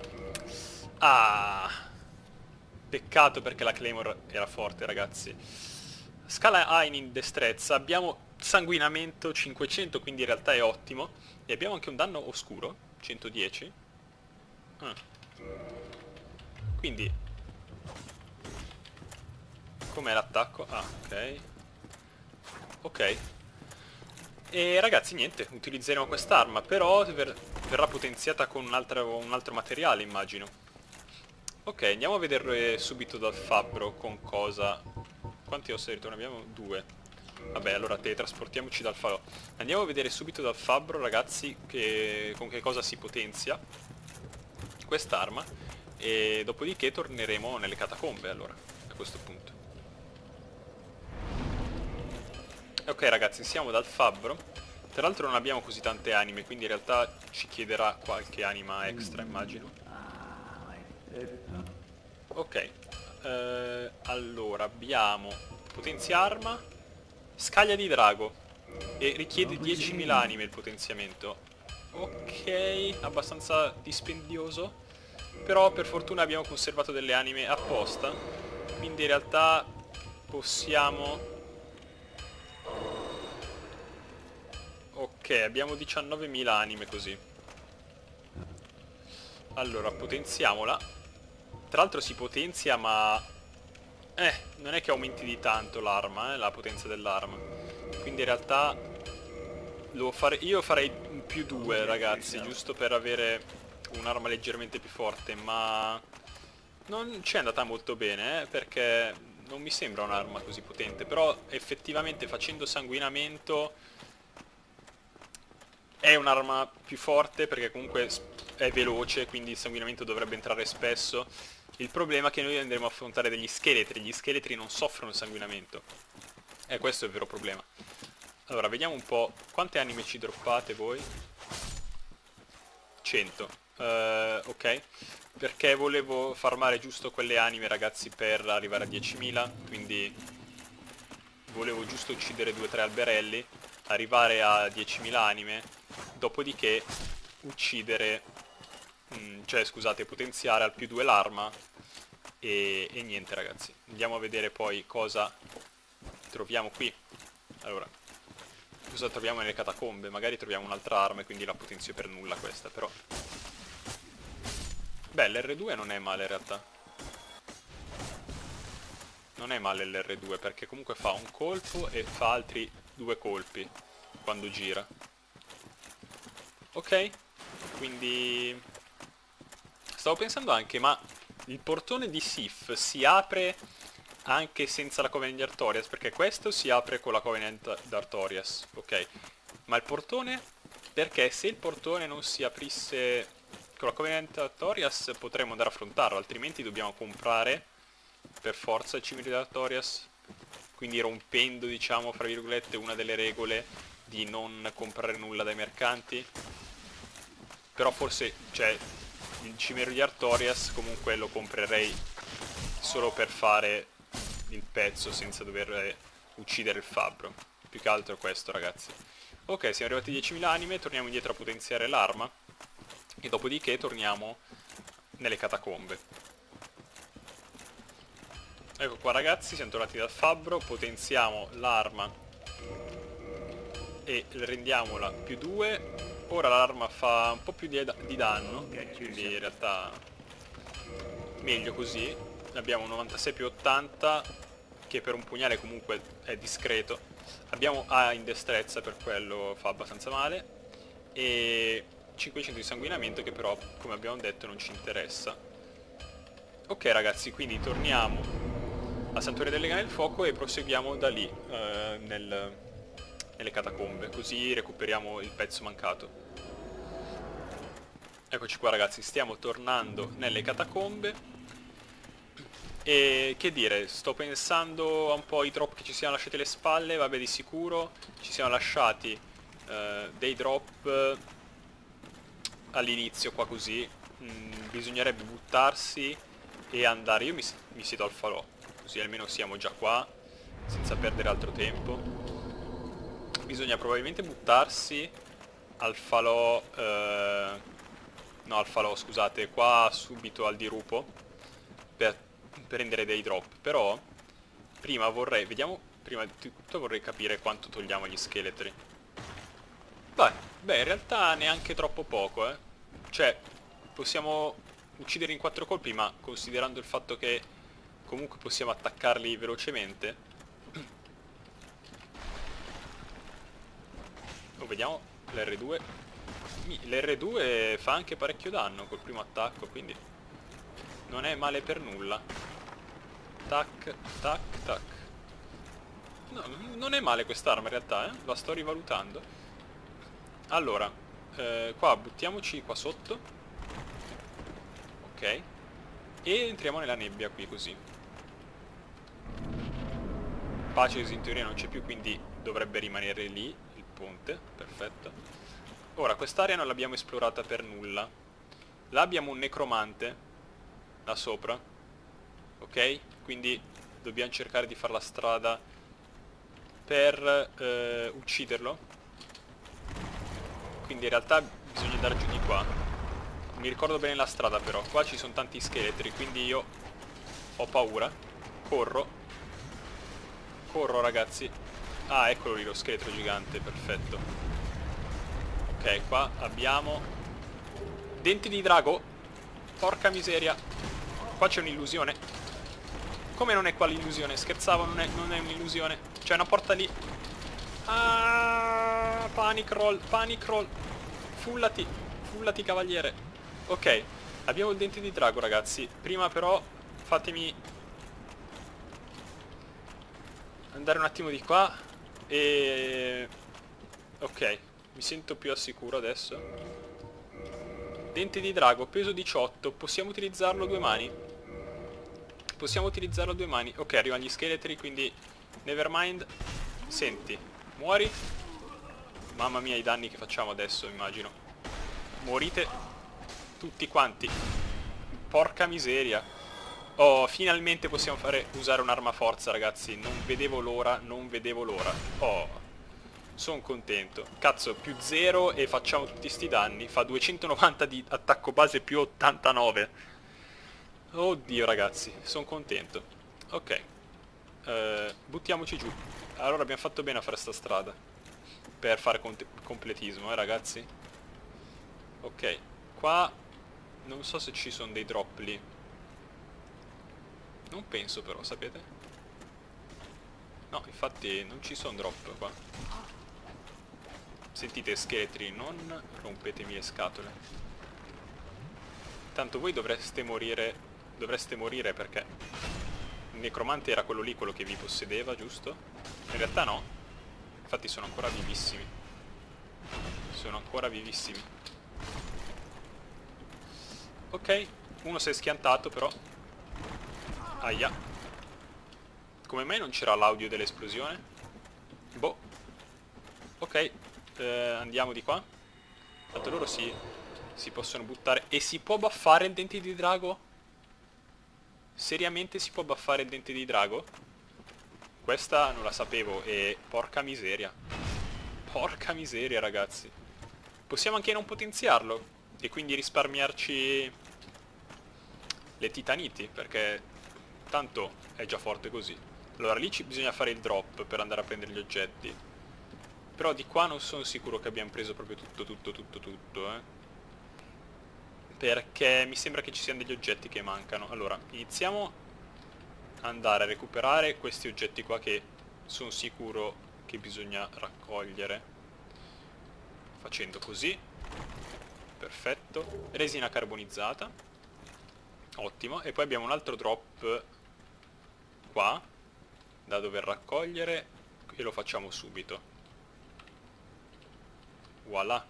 [SPEAKER 1] Ah, peccato perché la Claymore era forte, ragazzi. Scala Ain in destrezza. Abbiamo sanguinamento cinquecento, quindi in realtà è ottimo. E abbiamo anche un danno oscuro, centodieci. Ah. Quindi com'è l'attacco? Ah, ok. Ok. E ragazzi, niente, utilizzeremo quest'arma, però ver verrà potenziata con un altro, un altro materiale, immagino. Ok, andiamo a vedere subito dal fabbro con cosa... Quanti ossa di ritorno abbiamo? Due. Vabbè, allora teletrasportiamoci dal falò. Andiamo a vedere subito dal fabbro, ragazzi, che... con che cosa si potenzia quest'arma. E dopodiché torneremo nelle catacombe, allora, a questo punto. Ok, ragazzi, siamo dal fabbro. Tra l'altro non abbiamo così tante anime, quindi in realtà ci chiederà qualche anima extra, immagino. Ok, eh, allora abbiamo potenziarma, scaglia di drago, e richiede diecimila anime il potenziamento. Ok, abbastanza dispendioso. Però per fortuna abbiamo conservato delle anime apposta, quindi in realtà possiamo... Ok, abbiamo diciannovemila anime così. Allora, potenziamola. Tra l'altro si potenzia, ma... Eh, non è che aumenti di tanto l'arma, eh, la potenza dell'arma. Quindi in realtà... Devo fare... Io farei un più due, ragazzi, giusto per avere un'arma leggermente più forte, ma... Non ci è andata molto bene, eh, perché non mi sembra un'arma così potente. Però effettivamente facendo sanguinamento... È un'arma più forte perché comunque è veloce, quindi il sanguinamento dovrebbe entrare spesso. Il problema è che noi andremo a affrontare degli scheletri. Gli scheletri non soffrono il sanguinamento. E questo è il vero problema. Allora, vediamo un po'. Quante anime ci droppate voi? cento. Uh, ok. Perché volevo farmare giusto quelle anime, ragazzi, per arrivare a diecimila. Quindi volevo giusto uccidere due o tre alberelli, arrivare a diecimila anime, dopodiché uccidere, mh, cioè scusate, potenziare al più due l'arma e, e niente, ragazzi. Andiamo a vedere poi cosa troviamo qui. Allora, cosa troviamo nelle catacombe? Magari troviamo un'altra arma e quindi la potenzio per nulla questa, però... Beh, l'R due non è male in realtà. Non è male l'R due perché comunque fa un colpo e fa altri due colpi quando gira. Ok, quindi stavo pensando anche, ma il portone di Sif si apre anche senza la Covenant di Artorias? Perché questo si apre con la Covenant di Artorias, ok. Ma il portone? Perché se il portone non si aprisse con la Covenant di Artorias potremmo andare a affrontarlo, altrimenti dobbiamo comprare per forza il cimino di Artorias, quindi rompendo, diciamo, fra virgolette, una delle regole di non comprare nulla dai mercanti. Però forse, cioè, il cimitero di Artorias comunque lo comprerei solo per fare il pezzo senza dover eh, uccidere il fabbro. Più che altro questo, ragazzi. Ok, siamo arrivati a diecimila anime, torniamo indietro a potenziare l'arma e dopodiché torniamo nelle catacombe. Ecco qua, ragazzi, siamo tornati dal fabbro, potenziamo l'arma e rendiamola più due. Ora l'arma fa un po' più di, di danno, quindi in realtà meglio così. Abbiamo un novantasei più ottanta, che per un pugnale comunque è discreto. Abbiamo A in destrezza, per quello fa abbastanza male. E cinquecento di sanguinamento, che però, come abbiamo detto, non ci interessa. Ok, ragazzi, quindi torniamo al Santuario del Legame del Fuoco e proseguiamo da lì, eh, nel... nelle catacombe, così recuperiamo il pezzo mancato. Eccoci qua, ragazzi, stiamo tornando nelle catacombe e che dire, sto pensando a un po' i drop che ci siamo lasciati alle spalle. Vabbè, di sicuro ci siamo lasciati eh, dei drop all'inizio qua così. mm, bisognerebbe buttarsi e andare. Io mi, mi siedo al falò, così almeno siamo già qua senza perdere altro tempo. Bisogna probabilmente buttarsi al falò, eh, no al falò scusate, qua subito al dirupo per prendere dei drop. Però prima vorrei, vediamo, prima di tutto vorrei capire quanto togliamo agli scheletri. Beh, beh, in realtà neanche troppo poco, eh. Cioè, possiamo uccidere in quattro colpi, ma considerando il fatto che comunque possiamo attaccarli velocemente. Oh, vediamo l'R due. L'R due fa anche parecchio danno col primo attacco, quindi non è male per nulla. Tac, tac, tac. No, non è male quest'arma in realtà, eh. La sto rivalutando. Allora, eh, qua buttiamoci qua sotto. Ok. E entriamo nella nebbia qui così. Paces in teoria non c'è più, quindi dovrebbe rimanere lì il ponte. Perfetto. Ora, quest'area non l'abbiamo esplorata per nulla. Là abbiamo un necromante là sopra. Ok? Quindi dobbiamo cercare di fare la strada per eh, ucciderlo. Quindi in realtà bisogna andare giù di qua. mi ricordo bene la strada però. Qua ci sono tanti scheletri, quindi io ho paura. Corro. Corro, ragazzi. Ah, eccolo lì lo scheletro gigante, perfetto. Ok, qua abbiamo denti di drago. Porca miseria. Qua c'è un'illusione. Come non è qua l'illusione? Scherzavo, non è, non è un'illusione. C'è una porta lì. Ah, panic roll, panic roll. Fullati, fullati cavaliere. Ok, abbiamo il dente di drago, ragazzi. Prima però fatemi andare un attimo di qua. E... ok, mi sento più al sicuro adesso. Dente di drago, peso diciotto. Possiamo utilizzarlo a due mani? Possiamo utilizzarlo a due mani. Ok, arrivano gli scheletri, quindi nevermind. Senti, muori. Mamma mia i danni che facciamo adesso, immagino. Morite tutti quanti. Porca miseria. Oh, finalmente possiamo fare usare un'arma forza, ragazzi. Non vedevo l'ora, non vedevo l'ora. Oh, sono contento. Cazzo, più zero e facciamo tutti sti danni. Fa duecentonovanta di attacco base più ottantanove. Oddio, ragazzi, sono contento. Ok, uh, buttiamoci giù. Allora abbiamo fatto bene a fare sta strada per fare completismo, eh, ragazzi. Ok, qua non so se ci sono dei drop lì. Non penso però, sapete? No, infatti non ci sono drop qua. Sentite scheletri, non rompetemi le scatole. Tanto voi dovreste morire, dovreste morire perché il necromante era quello lì, quello che vi possedeva, giusto? In realtà no. Infatti sono ancora vivissimi. Sono ancora vivissimi. Ok, uno si è schiantato però. Aia. Come mai non c'era l'audio dell'esplosione? Boh. Ok, eh, andiamo di qua. Tanto loro si, si possono buttare. E si può buffare il dente di drago? Seriamente si può buffare il dente di drago? Questa non la sapevo e porca miseria. Porca miseria, ragazzi. Possiamo anche non potenziarlo e quindi risparmiarci le titaniti, perché tanto è già forte così. Allora lì ci bisogna fare il drop per andare a prendere gli oggetti. Però di qua non sono sicuro che abbiamo preso proprio tutto, tutto, tutto, tutto, eh. Perché mi sembra che ci siano degli oggetti che mancano. Allora, iniziamo a andare a recuperare questi oggetti qua che sono sicuro che bisogna raccogliere. Facendo così. Perfetto. Resina carbonizzata. Ottimo. E poi abbiamo un altro drop qua da dover raccogliere e lo facciamo subito. Voilà.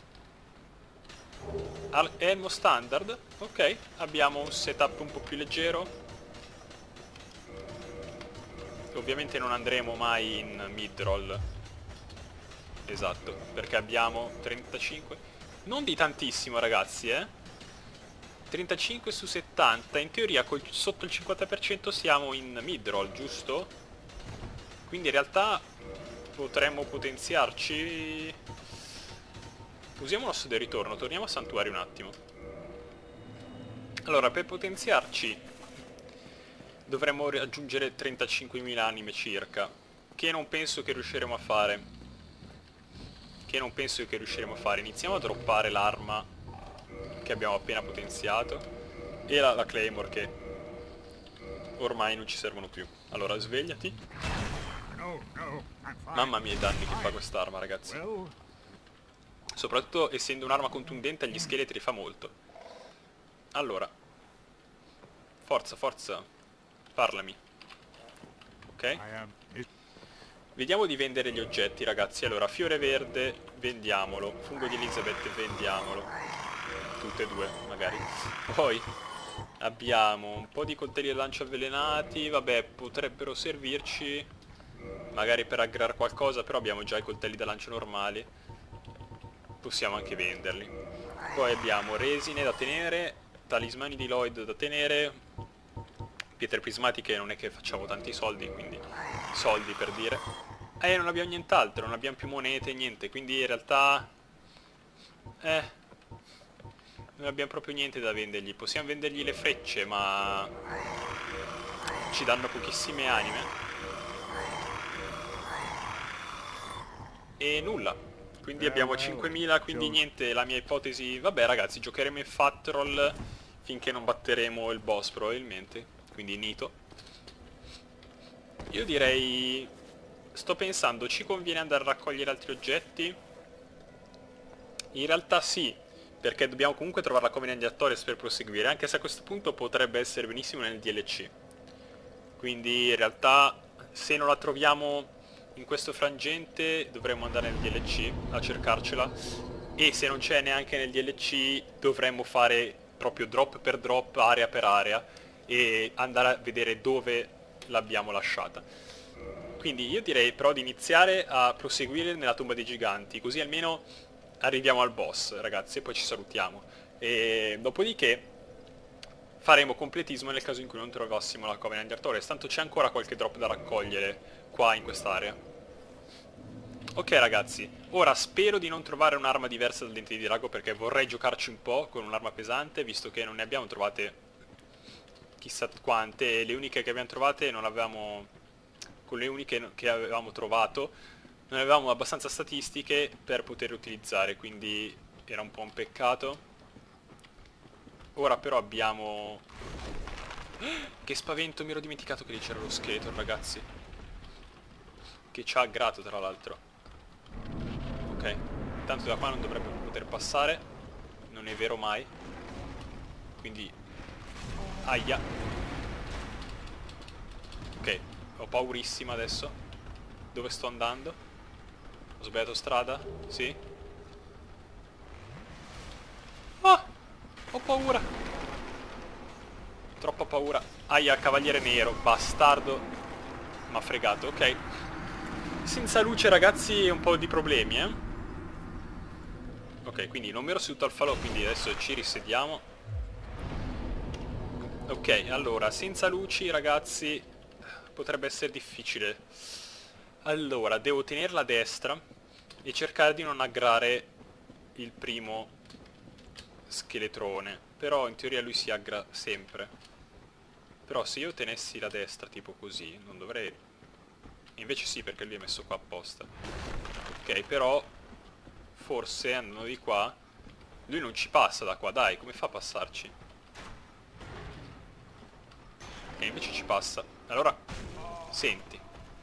[SPEAKER 1] Al elmo standard. Ok, abbiamo un setup un po' più leggero. Ovviamente non andremo mai in mid-roll. Esatto, perché abbiamo trentacinque. Non di tantissimo, ragazzi, eh. trentacinque su settanta. In teoria col, sotto il cinquanta per cento siamo in mid-roll, giusto? Quindi in realtà potremmo potenziarci. Usiamo l'osso del ritorno, torniamo a Santuario un attimo. Allora, per potenziarci dovremmo raggiungere trentacinquemila anime circa, che non penso che riusciremo a fare. Che non penso che riusciremo a fare. Iniziamo a droppare l'arma che abbiamo appena potenziato e la, la Claymore, che ormai non ci servono più. Allora, svegliati. Mamma mia i danni che fa quest'arma, ragazzi. Soprattutto essendo un'arma contundente agli scheletri fa molto. Allora, forza, forza, parlami. Ok? Vediamo di vendere gli oggetti, ragazzi. Allora, fiore verde, vendiamolo. Fungo di Elizabeth, vendiamolo. Tutte e due, magari. Poi abbiamo un po' di coltelli da lancio avvelenati. Vabbè, potrebbero servirci magari per aggregare qualcosa, però abbiamo già i coltelli da lancio normali. Possiamo anche venderli. Poi abbiamo resine da tenere, talismani di Lloyd da tenere, pietre prismatiche non è che facciamo tanti soldi, quindi soldi per dire. E non abbiamo nient'altro, non abbiamo più monete, niente, quindi in realtà eh non abbiamo proprio niente da vendergli. Possiamo vendergli le frecce, ma ci danno pochissime anime. E nulla. Quindi abbiamo cinquemila, quindi niente, la mia ipotesi... Vabbè ragazzi, giocheremo in Fat Roll finché non batteremo il boss probabilmente. Quindi Nito. Io direi... Sto pensando, ci conviene andare a raccogliere altri oggetti? In realtà sì, perché dobbiamo comunque trovare la Covenant di Artorias per proseguire, anche se a questo punto potrebbe essere benissimo nel D L C. Quindi in realtà se non la troviamo in questo frangente dovremmo andare nel D L C a cercarcela, e se non c'è neanche nel D L C dovremmo fare proprio drop per drop, area per area, e andare a vedere dove l'abbiamo lasciata. Quindi io direi però di iniziare a proseguire nella tomba dei giganti, così almeno arriviamo al boss, ragazzi, e poi ci salutiamo. E dopodiché faremo completismo nel caso in cui non trovassimo la Covenant di Artorias, tanto c'è ancora qualche drop da raccogliere qua in quest'area. Ok ragazzi, ora spero di non trovare un'arma diversa dal dente di drago, perché vorrei giocarci un po' con un'arma pesante, visto che non ne abbiamo trovate chissà quante, e le uniche che abbiamo trovate non avevamo... con le uniche che avevamo trovato non avevamo abbastanza statistiche per poterle utilizzare, quindi era un po' un peccato. Ora però abbiamo... Che spavento, mi ero dimenticato che lì c'era lo scheletro, ragazzi, che ci ha aggrato tra l'altro. Ok, tanto da qua non dovrebbe poter passare, non è vero mai, quindi aia. Ok, ho paurissima adesso. Dove sto andando? Ho sbagliato strada? Sì? Ah! Ho paura! Troppa paura. Aia, cavaliere nero, bastardo. M'ha fregato, ok. Senza luce ragazzi un po' di problemi, eh. Ok, quindi non mi ero seduto al falò, quindi adesso ci risediamo. Ok, allora, senza luci ragazzi potrebbe essere difficile. Allora, devo tenerla a destra e cercare di non aggrare il primo scheletrone. Però in teoria lui si aggra sempre. Però se io tenessi la destra tipo così, non dovrei... Invece sì, perché lui è messo qua apposta. Ok, però forse andando di qua lui non ci passa da qua, dai, come fa a passarci? E invece ci passa. Allora, senti,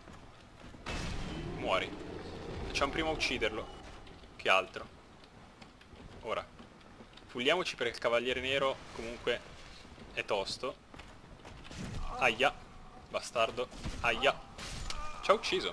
[SPEAKER 1] muori. Facciamo prima ucciderlo che altro. Ora fulliamoci, perché il cavaliere nero comunque è tosto. Aia, bastardo. Aia, ci ha ucciso,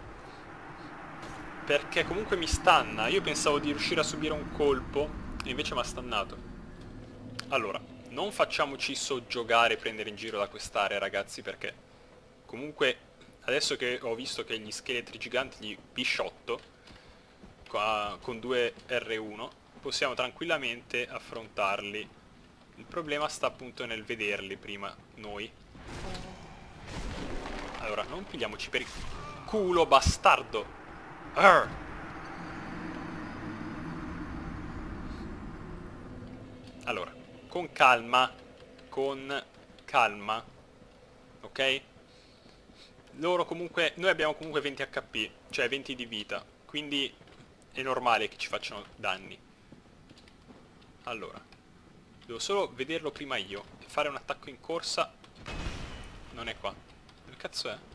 [SPEAKER 1] perché comunque mi stanna. Io pensavo di riuscire a subire un colpo e invece mi ha stannato. Allora, non facciamoci soggiogare e prendere in giro da quest'area ragazzi, perché comunque adesso che ho visto che gli scheletri giganti, gli pisciotto qua, con due R uno, possiamo tranquillamente affrontarli. Il problema sta appunto nel vederli prima noi. Allora, non pigliamoci per il culo, bastardo. Arr! Allora, con calma, con calma, ok? Loro comunque, noi abbiamo comunque venti H P, cioè venti di vita, quindi è normale che ci facciano danni. Allora, devo solo vederlo prima io e fare un attacco in corsa. Non è qua. Dove cazzo è?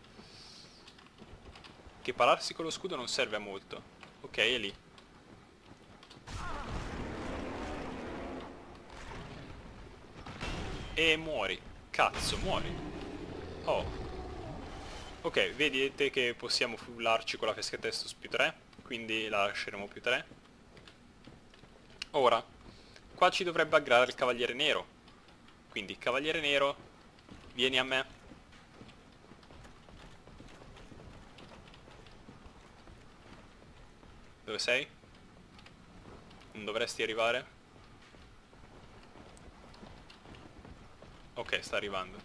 [SPEAKER 1] Che pararsi con lo scudo non serve a molto. Ok, è lì. E muori. Cazzo, muori. Oh. Ok, vedete che possiamo fullarci con la Feschetta Estus più tre, quindi la lasceremo più tre. Ora, qua ci dovrebbe aggrare il cavaliere nero. Quindi, cavaliere nero, vieni a me. Dove sei? Non dovresti arrivare? Ok, sta arrivando.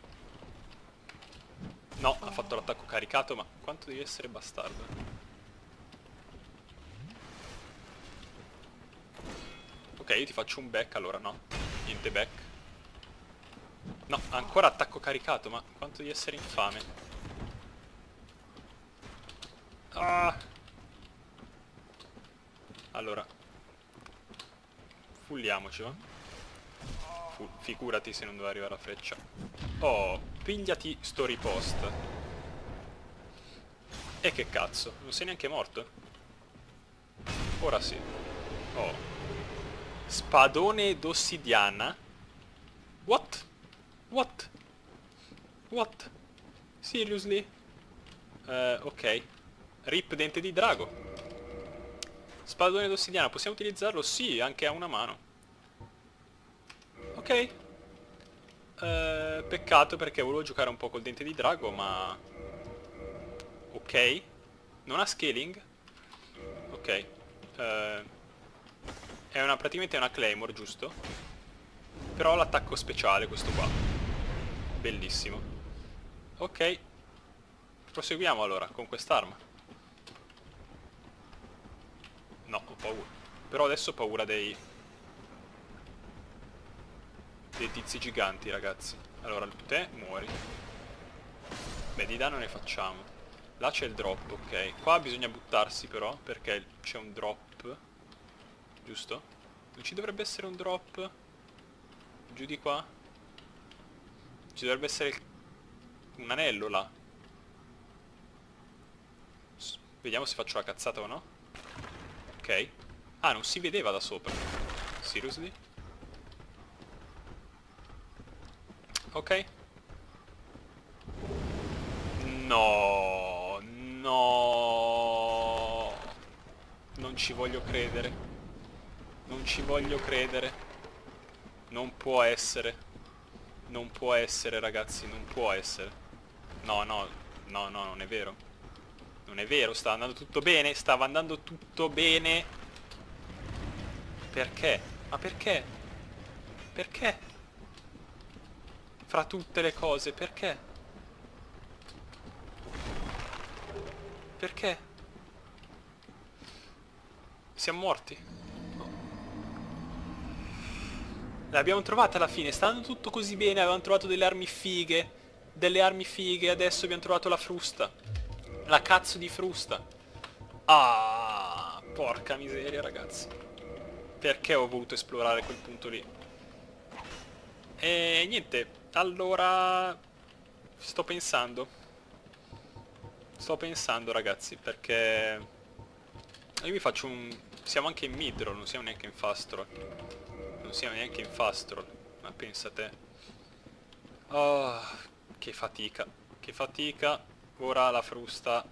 [SPEAKER 1] No, ha fatto l'attacco caricato, ma quanto devi essere bastardo? Ok, io ti faccio un back, allora no. Niente back. No, ancora attacco caricato, ma quanto di essere infame. Ah. Allora. Fulliamoci, va? Fu figurati se non doveva arrivare la freccia. Oh, pigliati sto ripost. E che cazzo? Non sei neanche morto? Ora sì. Oh. Spadone d'ossidiana? What? What? What? Seriously? Uh, ok. Rip dente di drago. Spadone d'ossidiana, possiamo utilizzarlo? Sì, anche a una mano. Ok. Uh, peccato perché volevo giocare un po' col dente di drago, ma... Ok. Non ha scaling? Ok. Uh, è una, praticamente è una Claymore, giusto? Però l'attacco speciale, questo qua. Bellissimo. Ok. Proseguiamo allora con quest'arma. No, ho paura. Però adesso ho paura dei... dei tizi giganti, ragazzi. Allora, te muori. Beh, di danno ne facciamo. Là c'è il drop, ok. Qua bisogna buttarsi però, perché c'è un drop. Giusto? Non ci dovrebbe essere un drop? Giù di qua? Ci dovrebbe essere un anello là. S Vediamo se faccio la cazzata o no. Ok. Ah, non si vedeva da sopra. Seriously? Ok. No. No. Non ci voglio credere. Non ci voglio credere. Non può essere. Non può essere, ragazzi. Non può essere. No, no. No, no, non è vero. Non è vero, stava andando tutto bene. Stava andando tutto bene. Perché? Ma perché? Perché? Fra tutte le cose, perché? Perché? Siamo morti. L'abbiamo trovata alla fine, sta andando tutto così bene, avevamo trovato delle armi fighe. Delle armi fighe, adesso abbiamo trovato la frusta. La cazzo di frusta. Ah, porca miseria, ragazzi. Perché ho voluto esplorare quel punto lì? E niente, allora... Sto pensando. Sto pensando, ragazzi, perché... Io mi faccio un... Siamo anche in mid-roll, non siamo neanche in fast-roll. Non siamo neanche in fast-roll. Ma pensa te. Oh, che fatica. Che fatica. Ora la frusta.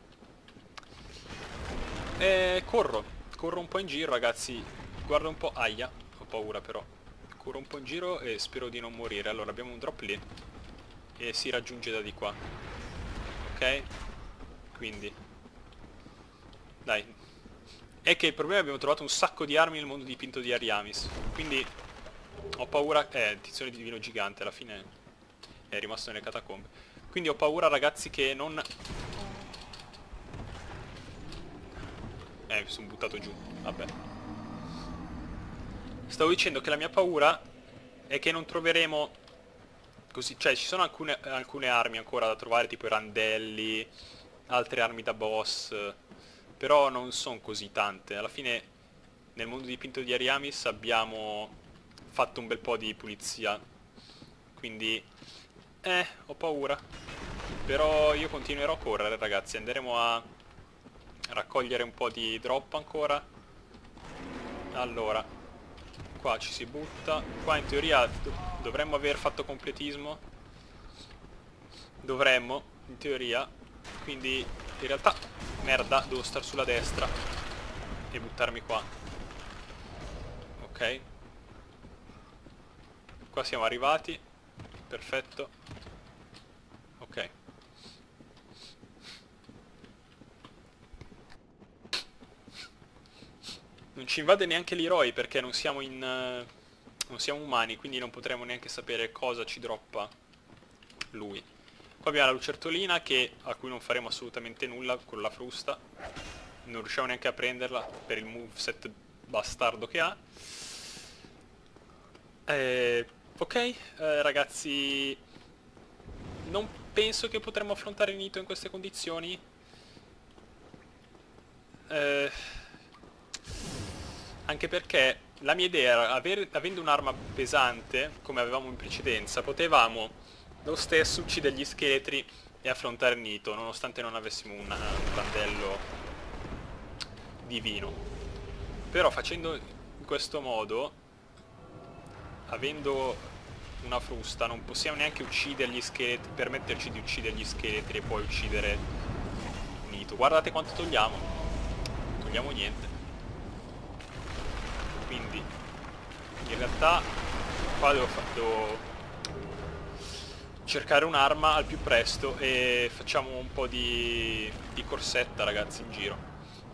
[SPEAKER 1] E corro. Corro un po' in giro, ragazzi. Guarda un po'. Aia. Ho paura però. Corro un po' in giro e spero di non morire. Allora abbiamo un drop lì. E si raggiunge da di qua. Ok? Quindi. Dai. È che il problema è che abbiamo trovato un sacco di armi nel mondo dipinto di Ariamis. Quindi ho paura... Eh, il tizione di divino gigante alla fine è rimasto nelle catacombe. Quindi ho paura, ragazzi, che non... Eh, mi sono buttato giù. Vabbè. Stavo dicendo che la mia paura è che non troveremo... Così, cioè ci sono alcune, alcune armi ancora da trovare, tipo i randelli, altre armi da boss... Però non sono così tante. Alla fine nel mondo dipinto di Ariamis abbiamo fatto un bel po' di pulizia. Quindi eh, ho paura. Però io continuerò a correre, ragazzi. Andremo a raccogliere un po' di drop ancora. Allora, qua ci si butta. Qua in teoria do dovremmo aver fatto completismo. Dovremmo, in teoria. Quindi in realtà... Merda, devo stare sulla destra e buttarmi qua. Ok. Qua siamo arrivati. Perfetto. Ok. Non ci invade neanche l'Heroi perché non siamo in... Uh, non siamo umani, quindi non potremo neanche sapere cosa ci droppa lui. Qua abbiamo la lucertolina che, a cui non faremo assolutamente nulla con la frusta. Non riusciamo neanche a prenderla per il moveset bastardo che ha. Eh, ok, eh, ragazzi, non penso che potremmo affrontare Nito in queste condizioni. Eh, anche perché la mia idea era, aver- avendo un'arma pesante, come avevamo in precedenza, potevamo lo stesso uccidere gli scheletri e affrontare Nito, nonostante non avessimo una- un randello divino. Però facendo in questo modo, avendo una frusta, non possiamo neanche uccidere gli scheletri, permetterci di uccidere gli scheletri e poi uccidere Nito. Guardate quanto togliamo. Togliamo niente. Quindi in realtà qua devo, fa- devo cercare un'arma al più presto e facciamo un po' di, di corsetta, ragazzi, in giro.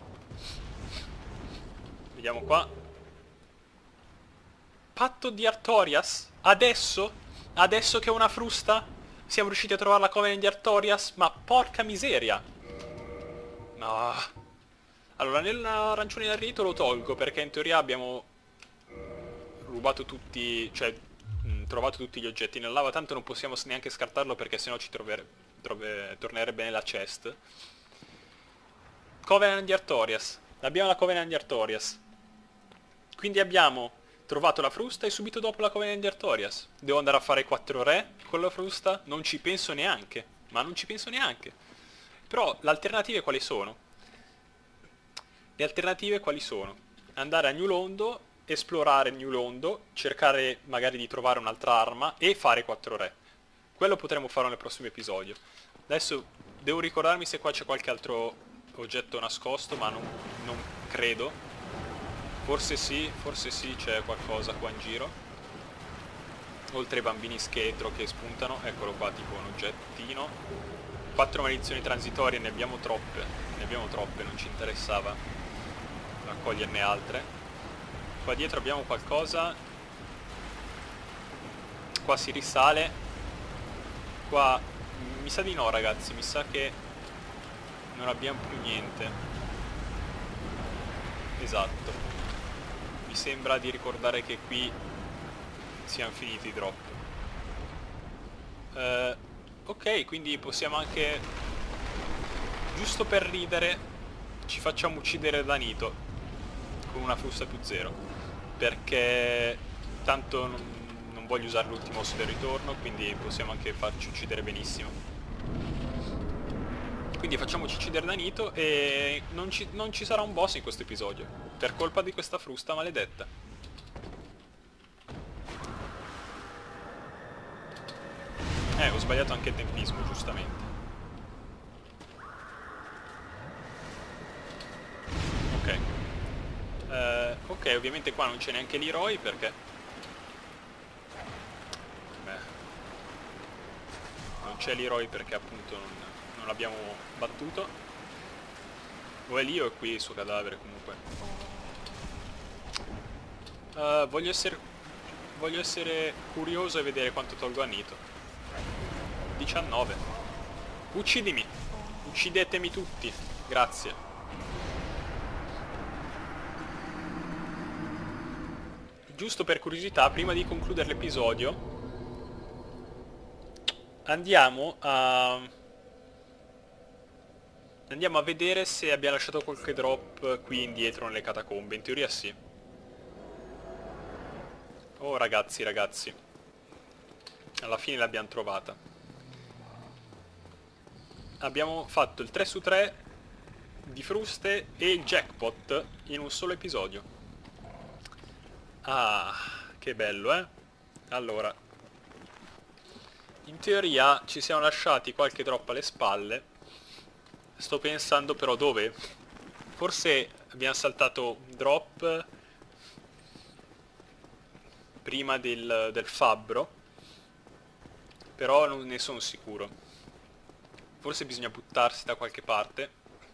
[SPEAKER 1] Vediamo qua. Patto di Artorias? Adesso? Adesso che ho una frusta? Siamo riusciti a trovare la Covenant di Artorias? Ma porca miseria! No. Allora, nell'arancione del rito lo tolgo perché in teoria abbiamo rubato tutti, cioè mh, trovato tutti gli oggetti nella lava, tanto non possiamo neanche scartarlo perché sennò ci trover- trove- tornerebbe nella chest. Covenant di Artorias. Abbiamo la Covenant di Artorias. Quindi abbiamo trovato la frusta e subito dopo la Covenant di Artorias. Devo andare a fare quattro re con la frusta? Non ci penso neanche. Ma non ci penso neanche. Però le alternative quali sono? Le alternative quali sono? Andare a New Londo, esplorare New Londo, cercare magari di trovare un'altra arma e fare quattro re. Quello potremo farlo nel prossimo episodio. Adesso devo ricordarmi se qua c'è qualche altro oggetto nascosto, ma non, non credo. Forse sì, forse sì, c'è qualcosa qua in giro. Oltre ai bambini scheletro che spuntano, eccolo qua, tipo un oggettino. Quattro maledizioni transitorie, ne abbiamo troppe, ne abbiamo troppe, non ci interessava raccoglierne altre. Qua dietro abbiamo qualcosa. Qua si risale. Qua mi sa di no, ragazzi, mi sa che non abbiamo più niente. Esatto. Mi sembra di ricordare che qui siano finiti i drop. Uh, ok, quindi possiamo anche, giusto per ridere, ci facciamo uccidere da Nito con una frusta più zero, perché tanto non, non voglio usare l'ultimo osso del ritorno, quindi possiamo anche farci uccidere benissimo. Quindi facciamoci uccidere da Nito e non ci, non ci sarà un boss in questo episodio, per colpa di questa frusta maledetta. Eh, ho sbagliato anche il tempismo, giustamente. Ok. Uh, ok, ovviamente qua non c'è neanche l'Heroi perché... Beh... Non c'è l'Heroi perché appunto non, non l'abbiamo battuto. O è lì o è qui il suo cadavere comunque. Uh, voglio essere... Voglio essere curioso e vedere quanto tolgo a Nito. diciannove. Uccidimi. Uccidetemi tutti. Grazie. Giusto per curiosità, prima di concludere l'episodio, andiamo a... Andiamo a vedere se abbiamo lasciato qualche drop qui indietro nelle catacombe. In teoria sì. Oh ragazzi, ragazzi. Alla fine l'abbiamo trovata. Abbiamo fatto il tre su tre di fruste e il jackpot in un solo episodio. Ah, che bello, eh? Allora, in teoria ci siamo lasciati qualche drop alle spalle. Sto pensando però dove? Forse abbiamo saltato drop prima del, del fabbro, però non ne sono sicuro. Forse bisogna buttarsi da qualche parte.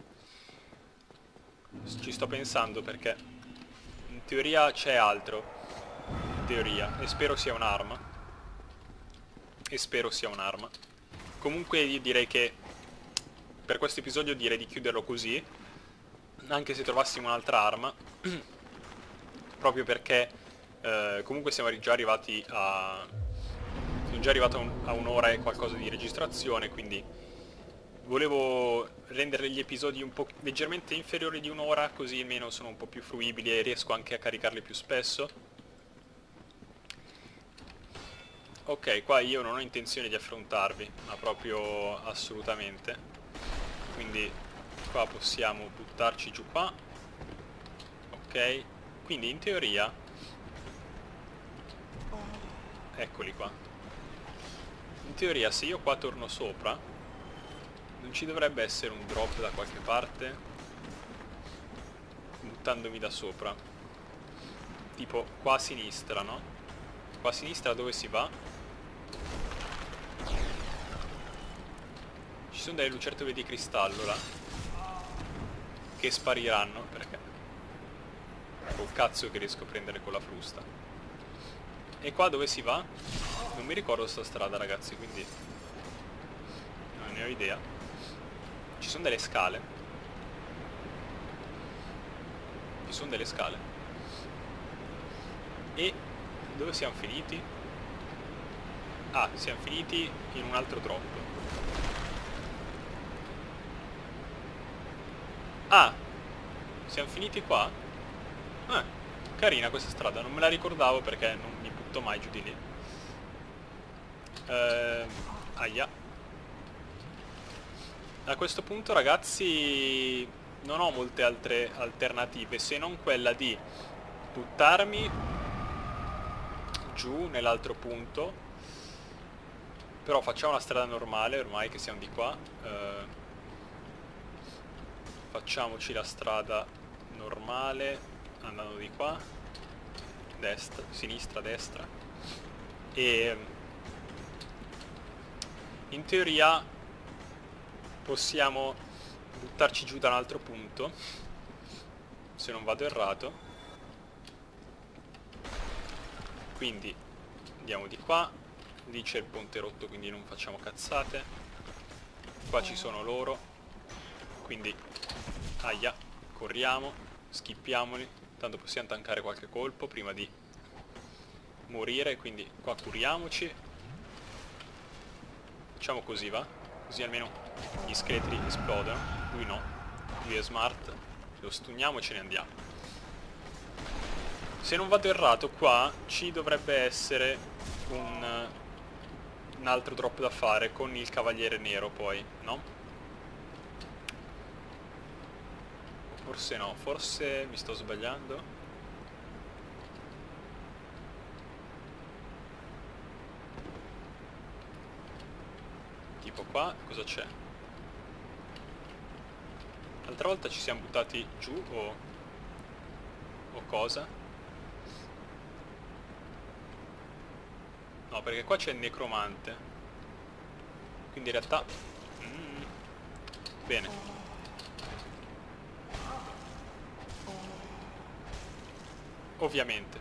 [SPEAKER 1] Ci sto pensando perché in teoria c'è altro. In teoria. E spero sia un'arma. E spero sia un'arma. Comunque io direi che per questo episodio direi di chiuderlo così. Anche se trovassimo un'altra arma. Proprio perché Eh, comunque siamo già arrivati a... Sono già arrivato a un- a un'ora e qualcosa di registrazione, quindi volevo rendere gli episodi un po' leggermente inferiori di un'ora, così almeno sono un po' più fruibili e riesco anche a caricarli più spesso. Ok, qua io non ho intenzione di affrontarvi, ma proprio assolutamente. Quindi qua possiamo buttarci giù qua. Ok, quindi in teoria... Eccoli qua. In teoria se io qua torno sopra, non ci dovrebbe essere un drop da qualche parte, buttandomi da sopra. Tipo qua a sinistra, no? Qua a sinistra dove si va? Ci sono delle lucertole di cristallo là, che spariranno, perché col cazzo che riesco a prendere con la frusta. E qua dove si va? Non mi ricordo sta strada, ragazzi, quindi non ne ho idea. Ci sono delle scale. Ci sono delle scale. E dove siamo finiti? Ah, siamo finiti in un altro drop. Ah, siamo finiti qua? Ah, carina questa strada, non me la ricordavo perché non mi butto mai giù di lì. Ehm, aia. A questo punto, ragazzi, non ho molte altre alternative se non quella di buttarmi giù nell'altro punto. Però facciamo la strada normale ormai che siamo di qua. Ehm, Facciamoci la strada normale andando di qua, destra, sinistra, destra, e in teoria possiamo buttarci giù da un altro punto, se non vado errato. Quindi andiamo di qua, lì c'è il ponte rotto quindi non facciamo cazzate, qua ci sono loro, quindi aia, corriamo, schippiamoli, tanto possiamo tankare qualche colpo prima di morire, quindi qua curiamoci. Facciamo così, va? Così almeno gli scheletri esplodono. Lui no, lui è smart, lo stuniamo e ce ne andiamo. Se non vado errato qua ci dovrebbe essere un, un altro drop da fare con il cavaliere nero poi, no? Forse no, forse mi sto sbagliando. Tipo qua, cosa c'è? L'altra volta ci siamo buttati giù o... o cosa? No, perché qua c'è il necromante. Quindi in realtà... Mm, bene. Ovviamente.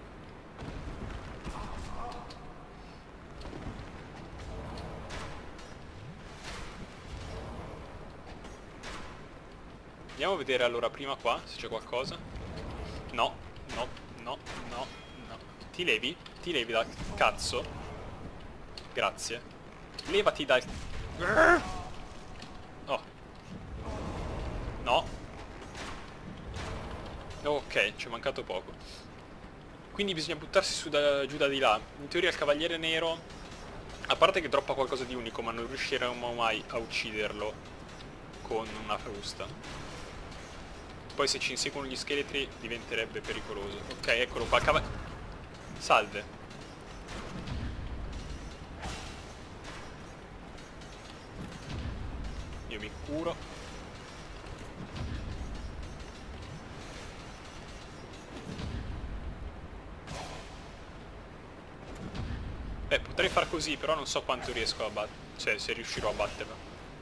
[SPEAKER 1] Andiamo a vedere allora prima qua se c'è qualcosa. No, no, no, no, no. Ti levi? Ti levi dal cazzo? Grazie. Levati dal... Oh. No. Ok, ci è mancato poco. Quindi bisogna buttarsi su da, giù da di là. In teoria il cavaliere nero, a parte che droppa qualcosa di unico, ma non riusciremo mai a ucciderlo con una frusta. Poi se ci inseguono gli scheletri diventerebbe pericoloso. Ok, eccolo qua, cava... Salve. Io mi curo. Beh, potrei far così, però non so quanto riesco a battere. Cioè, se riuscirò a batterlo.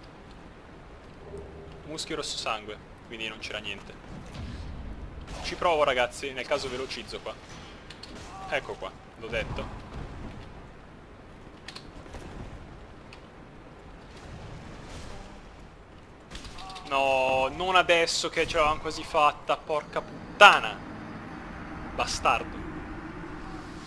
[SPEAKER 1] Muschio rosso sangue, quindi non c'era niente. Ci provo, ragazzi, nel caso velocizzo qua. Ecco qua, l'ho detto. No, non adesso che ce l'avevamo quasi fatta, porca puttana. Bastardo.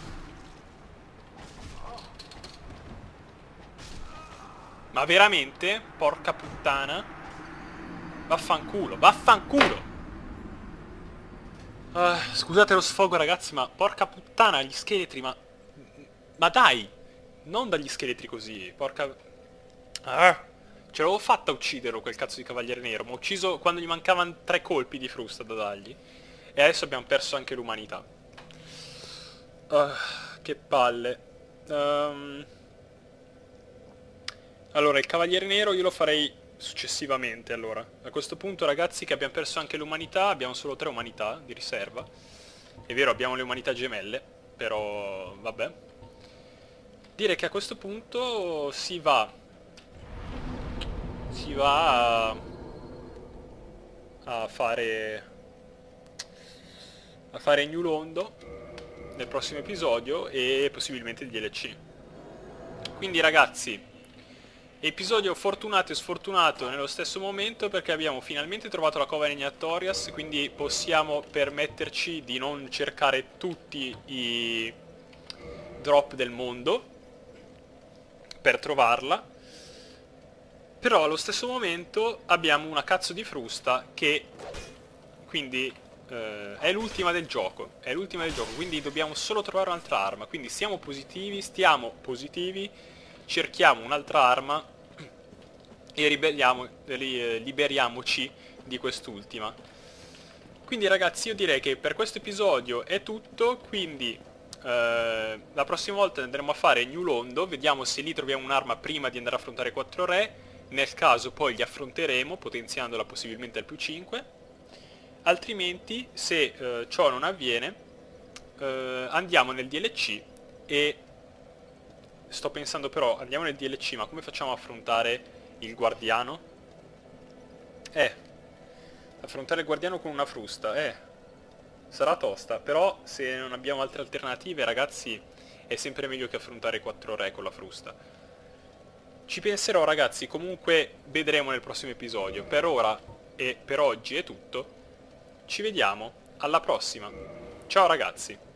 [SPEAKER 1] Ma veramente? Porca puttana. Vaffanculo, vaffanculo. Uh, scusate lo sfogo ragazzi, ma porca puttana, gli scheletri, ma... Ma dai! Non dagli scheletri così, porca... Ah, ce l'avevo fatta a ucciderlo quel cazzo di cavaliere nero, ma ho ucciso quando gli mancavano tre colpi di frusta da dargli. E adesso abbiamo perso anche l'umanità. Uh, che palle. Um... Allora, il cavaliere nero io lo farei successivamente, allora. A questo punto, ragazzi, che abbiamo perso anche l'umanità, abbiamo solo tre umanità di riserva. È vero, abbiamo le umanità gemelle, però vabbè. Direi che a questo punto si va... Si va a... a fare... a fare New Londo nel prossimo episodio e possibilmente il D L C. Quindi, ragazzi... Episodio fortunato e sfortunato nello stesso momento perché abbiamo finalmente trovato la cova Negnatorias, quindi possiamo permetterci di non cercare tutti i drop del mondo per trovarla, però allo stesso momento abbiamo una cazzo di frusta che quindi eh, è l'ultima del gioco, è l'ultima del gioco, quindi dobbiamo solo trovare un'altra arma, quindi siamo positivi, stiamo positivi, cerchiamo un'altra arma e ribelliamo, liberiamoci di quest'ultima. Quindi ragazzi io direi che per questo episodio è tutto, quindi eh, la prossima volta andremo a fare New Londo, vediamo se lì troviamo un'arma prima di andare a affrontare quattro re, nel caso poi li affronteremo potenziandola possibilmente al più cinque, altrimenti se eh, ciò non avviene eh, andiamo nel D L C e sto pensando però, andiamo nel D L C ma come facciamo a affrontare il guardiano? Eh, affrontare il guardiano con una frusta, eh, sarà tosta, però se non abbiamo altre alternative, ragazzi, è sempre meglio che affrontare quattro re con la frusta. Ci penserò, ragazzi, comunque vedremo nel prossimo episodio. Per ora e per oggi è tutto, ci vediamo alla prossima. Ciao ragazzi!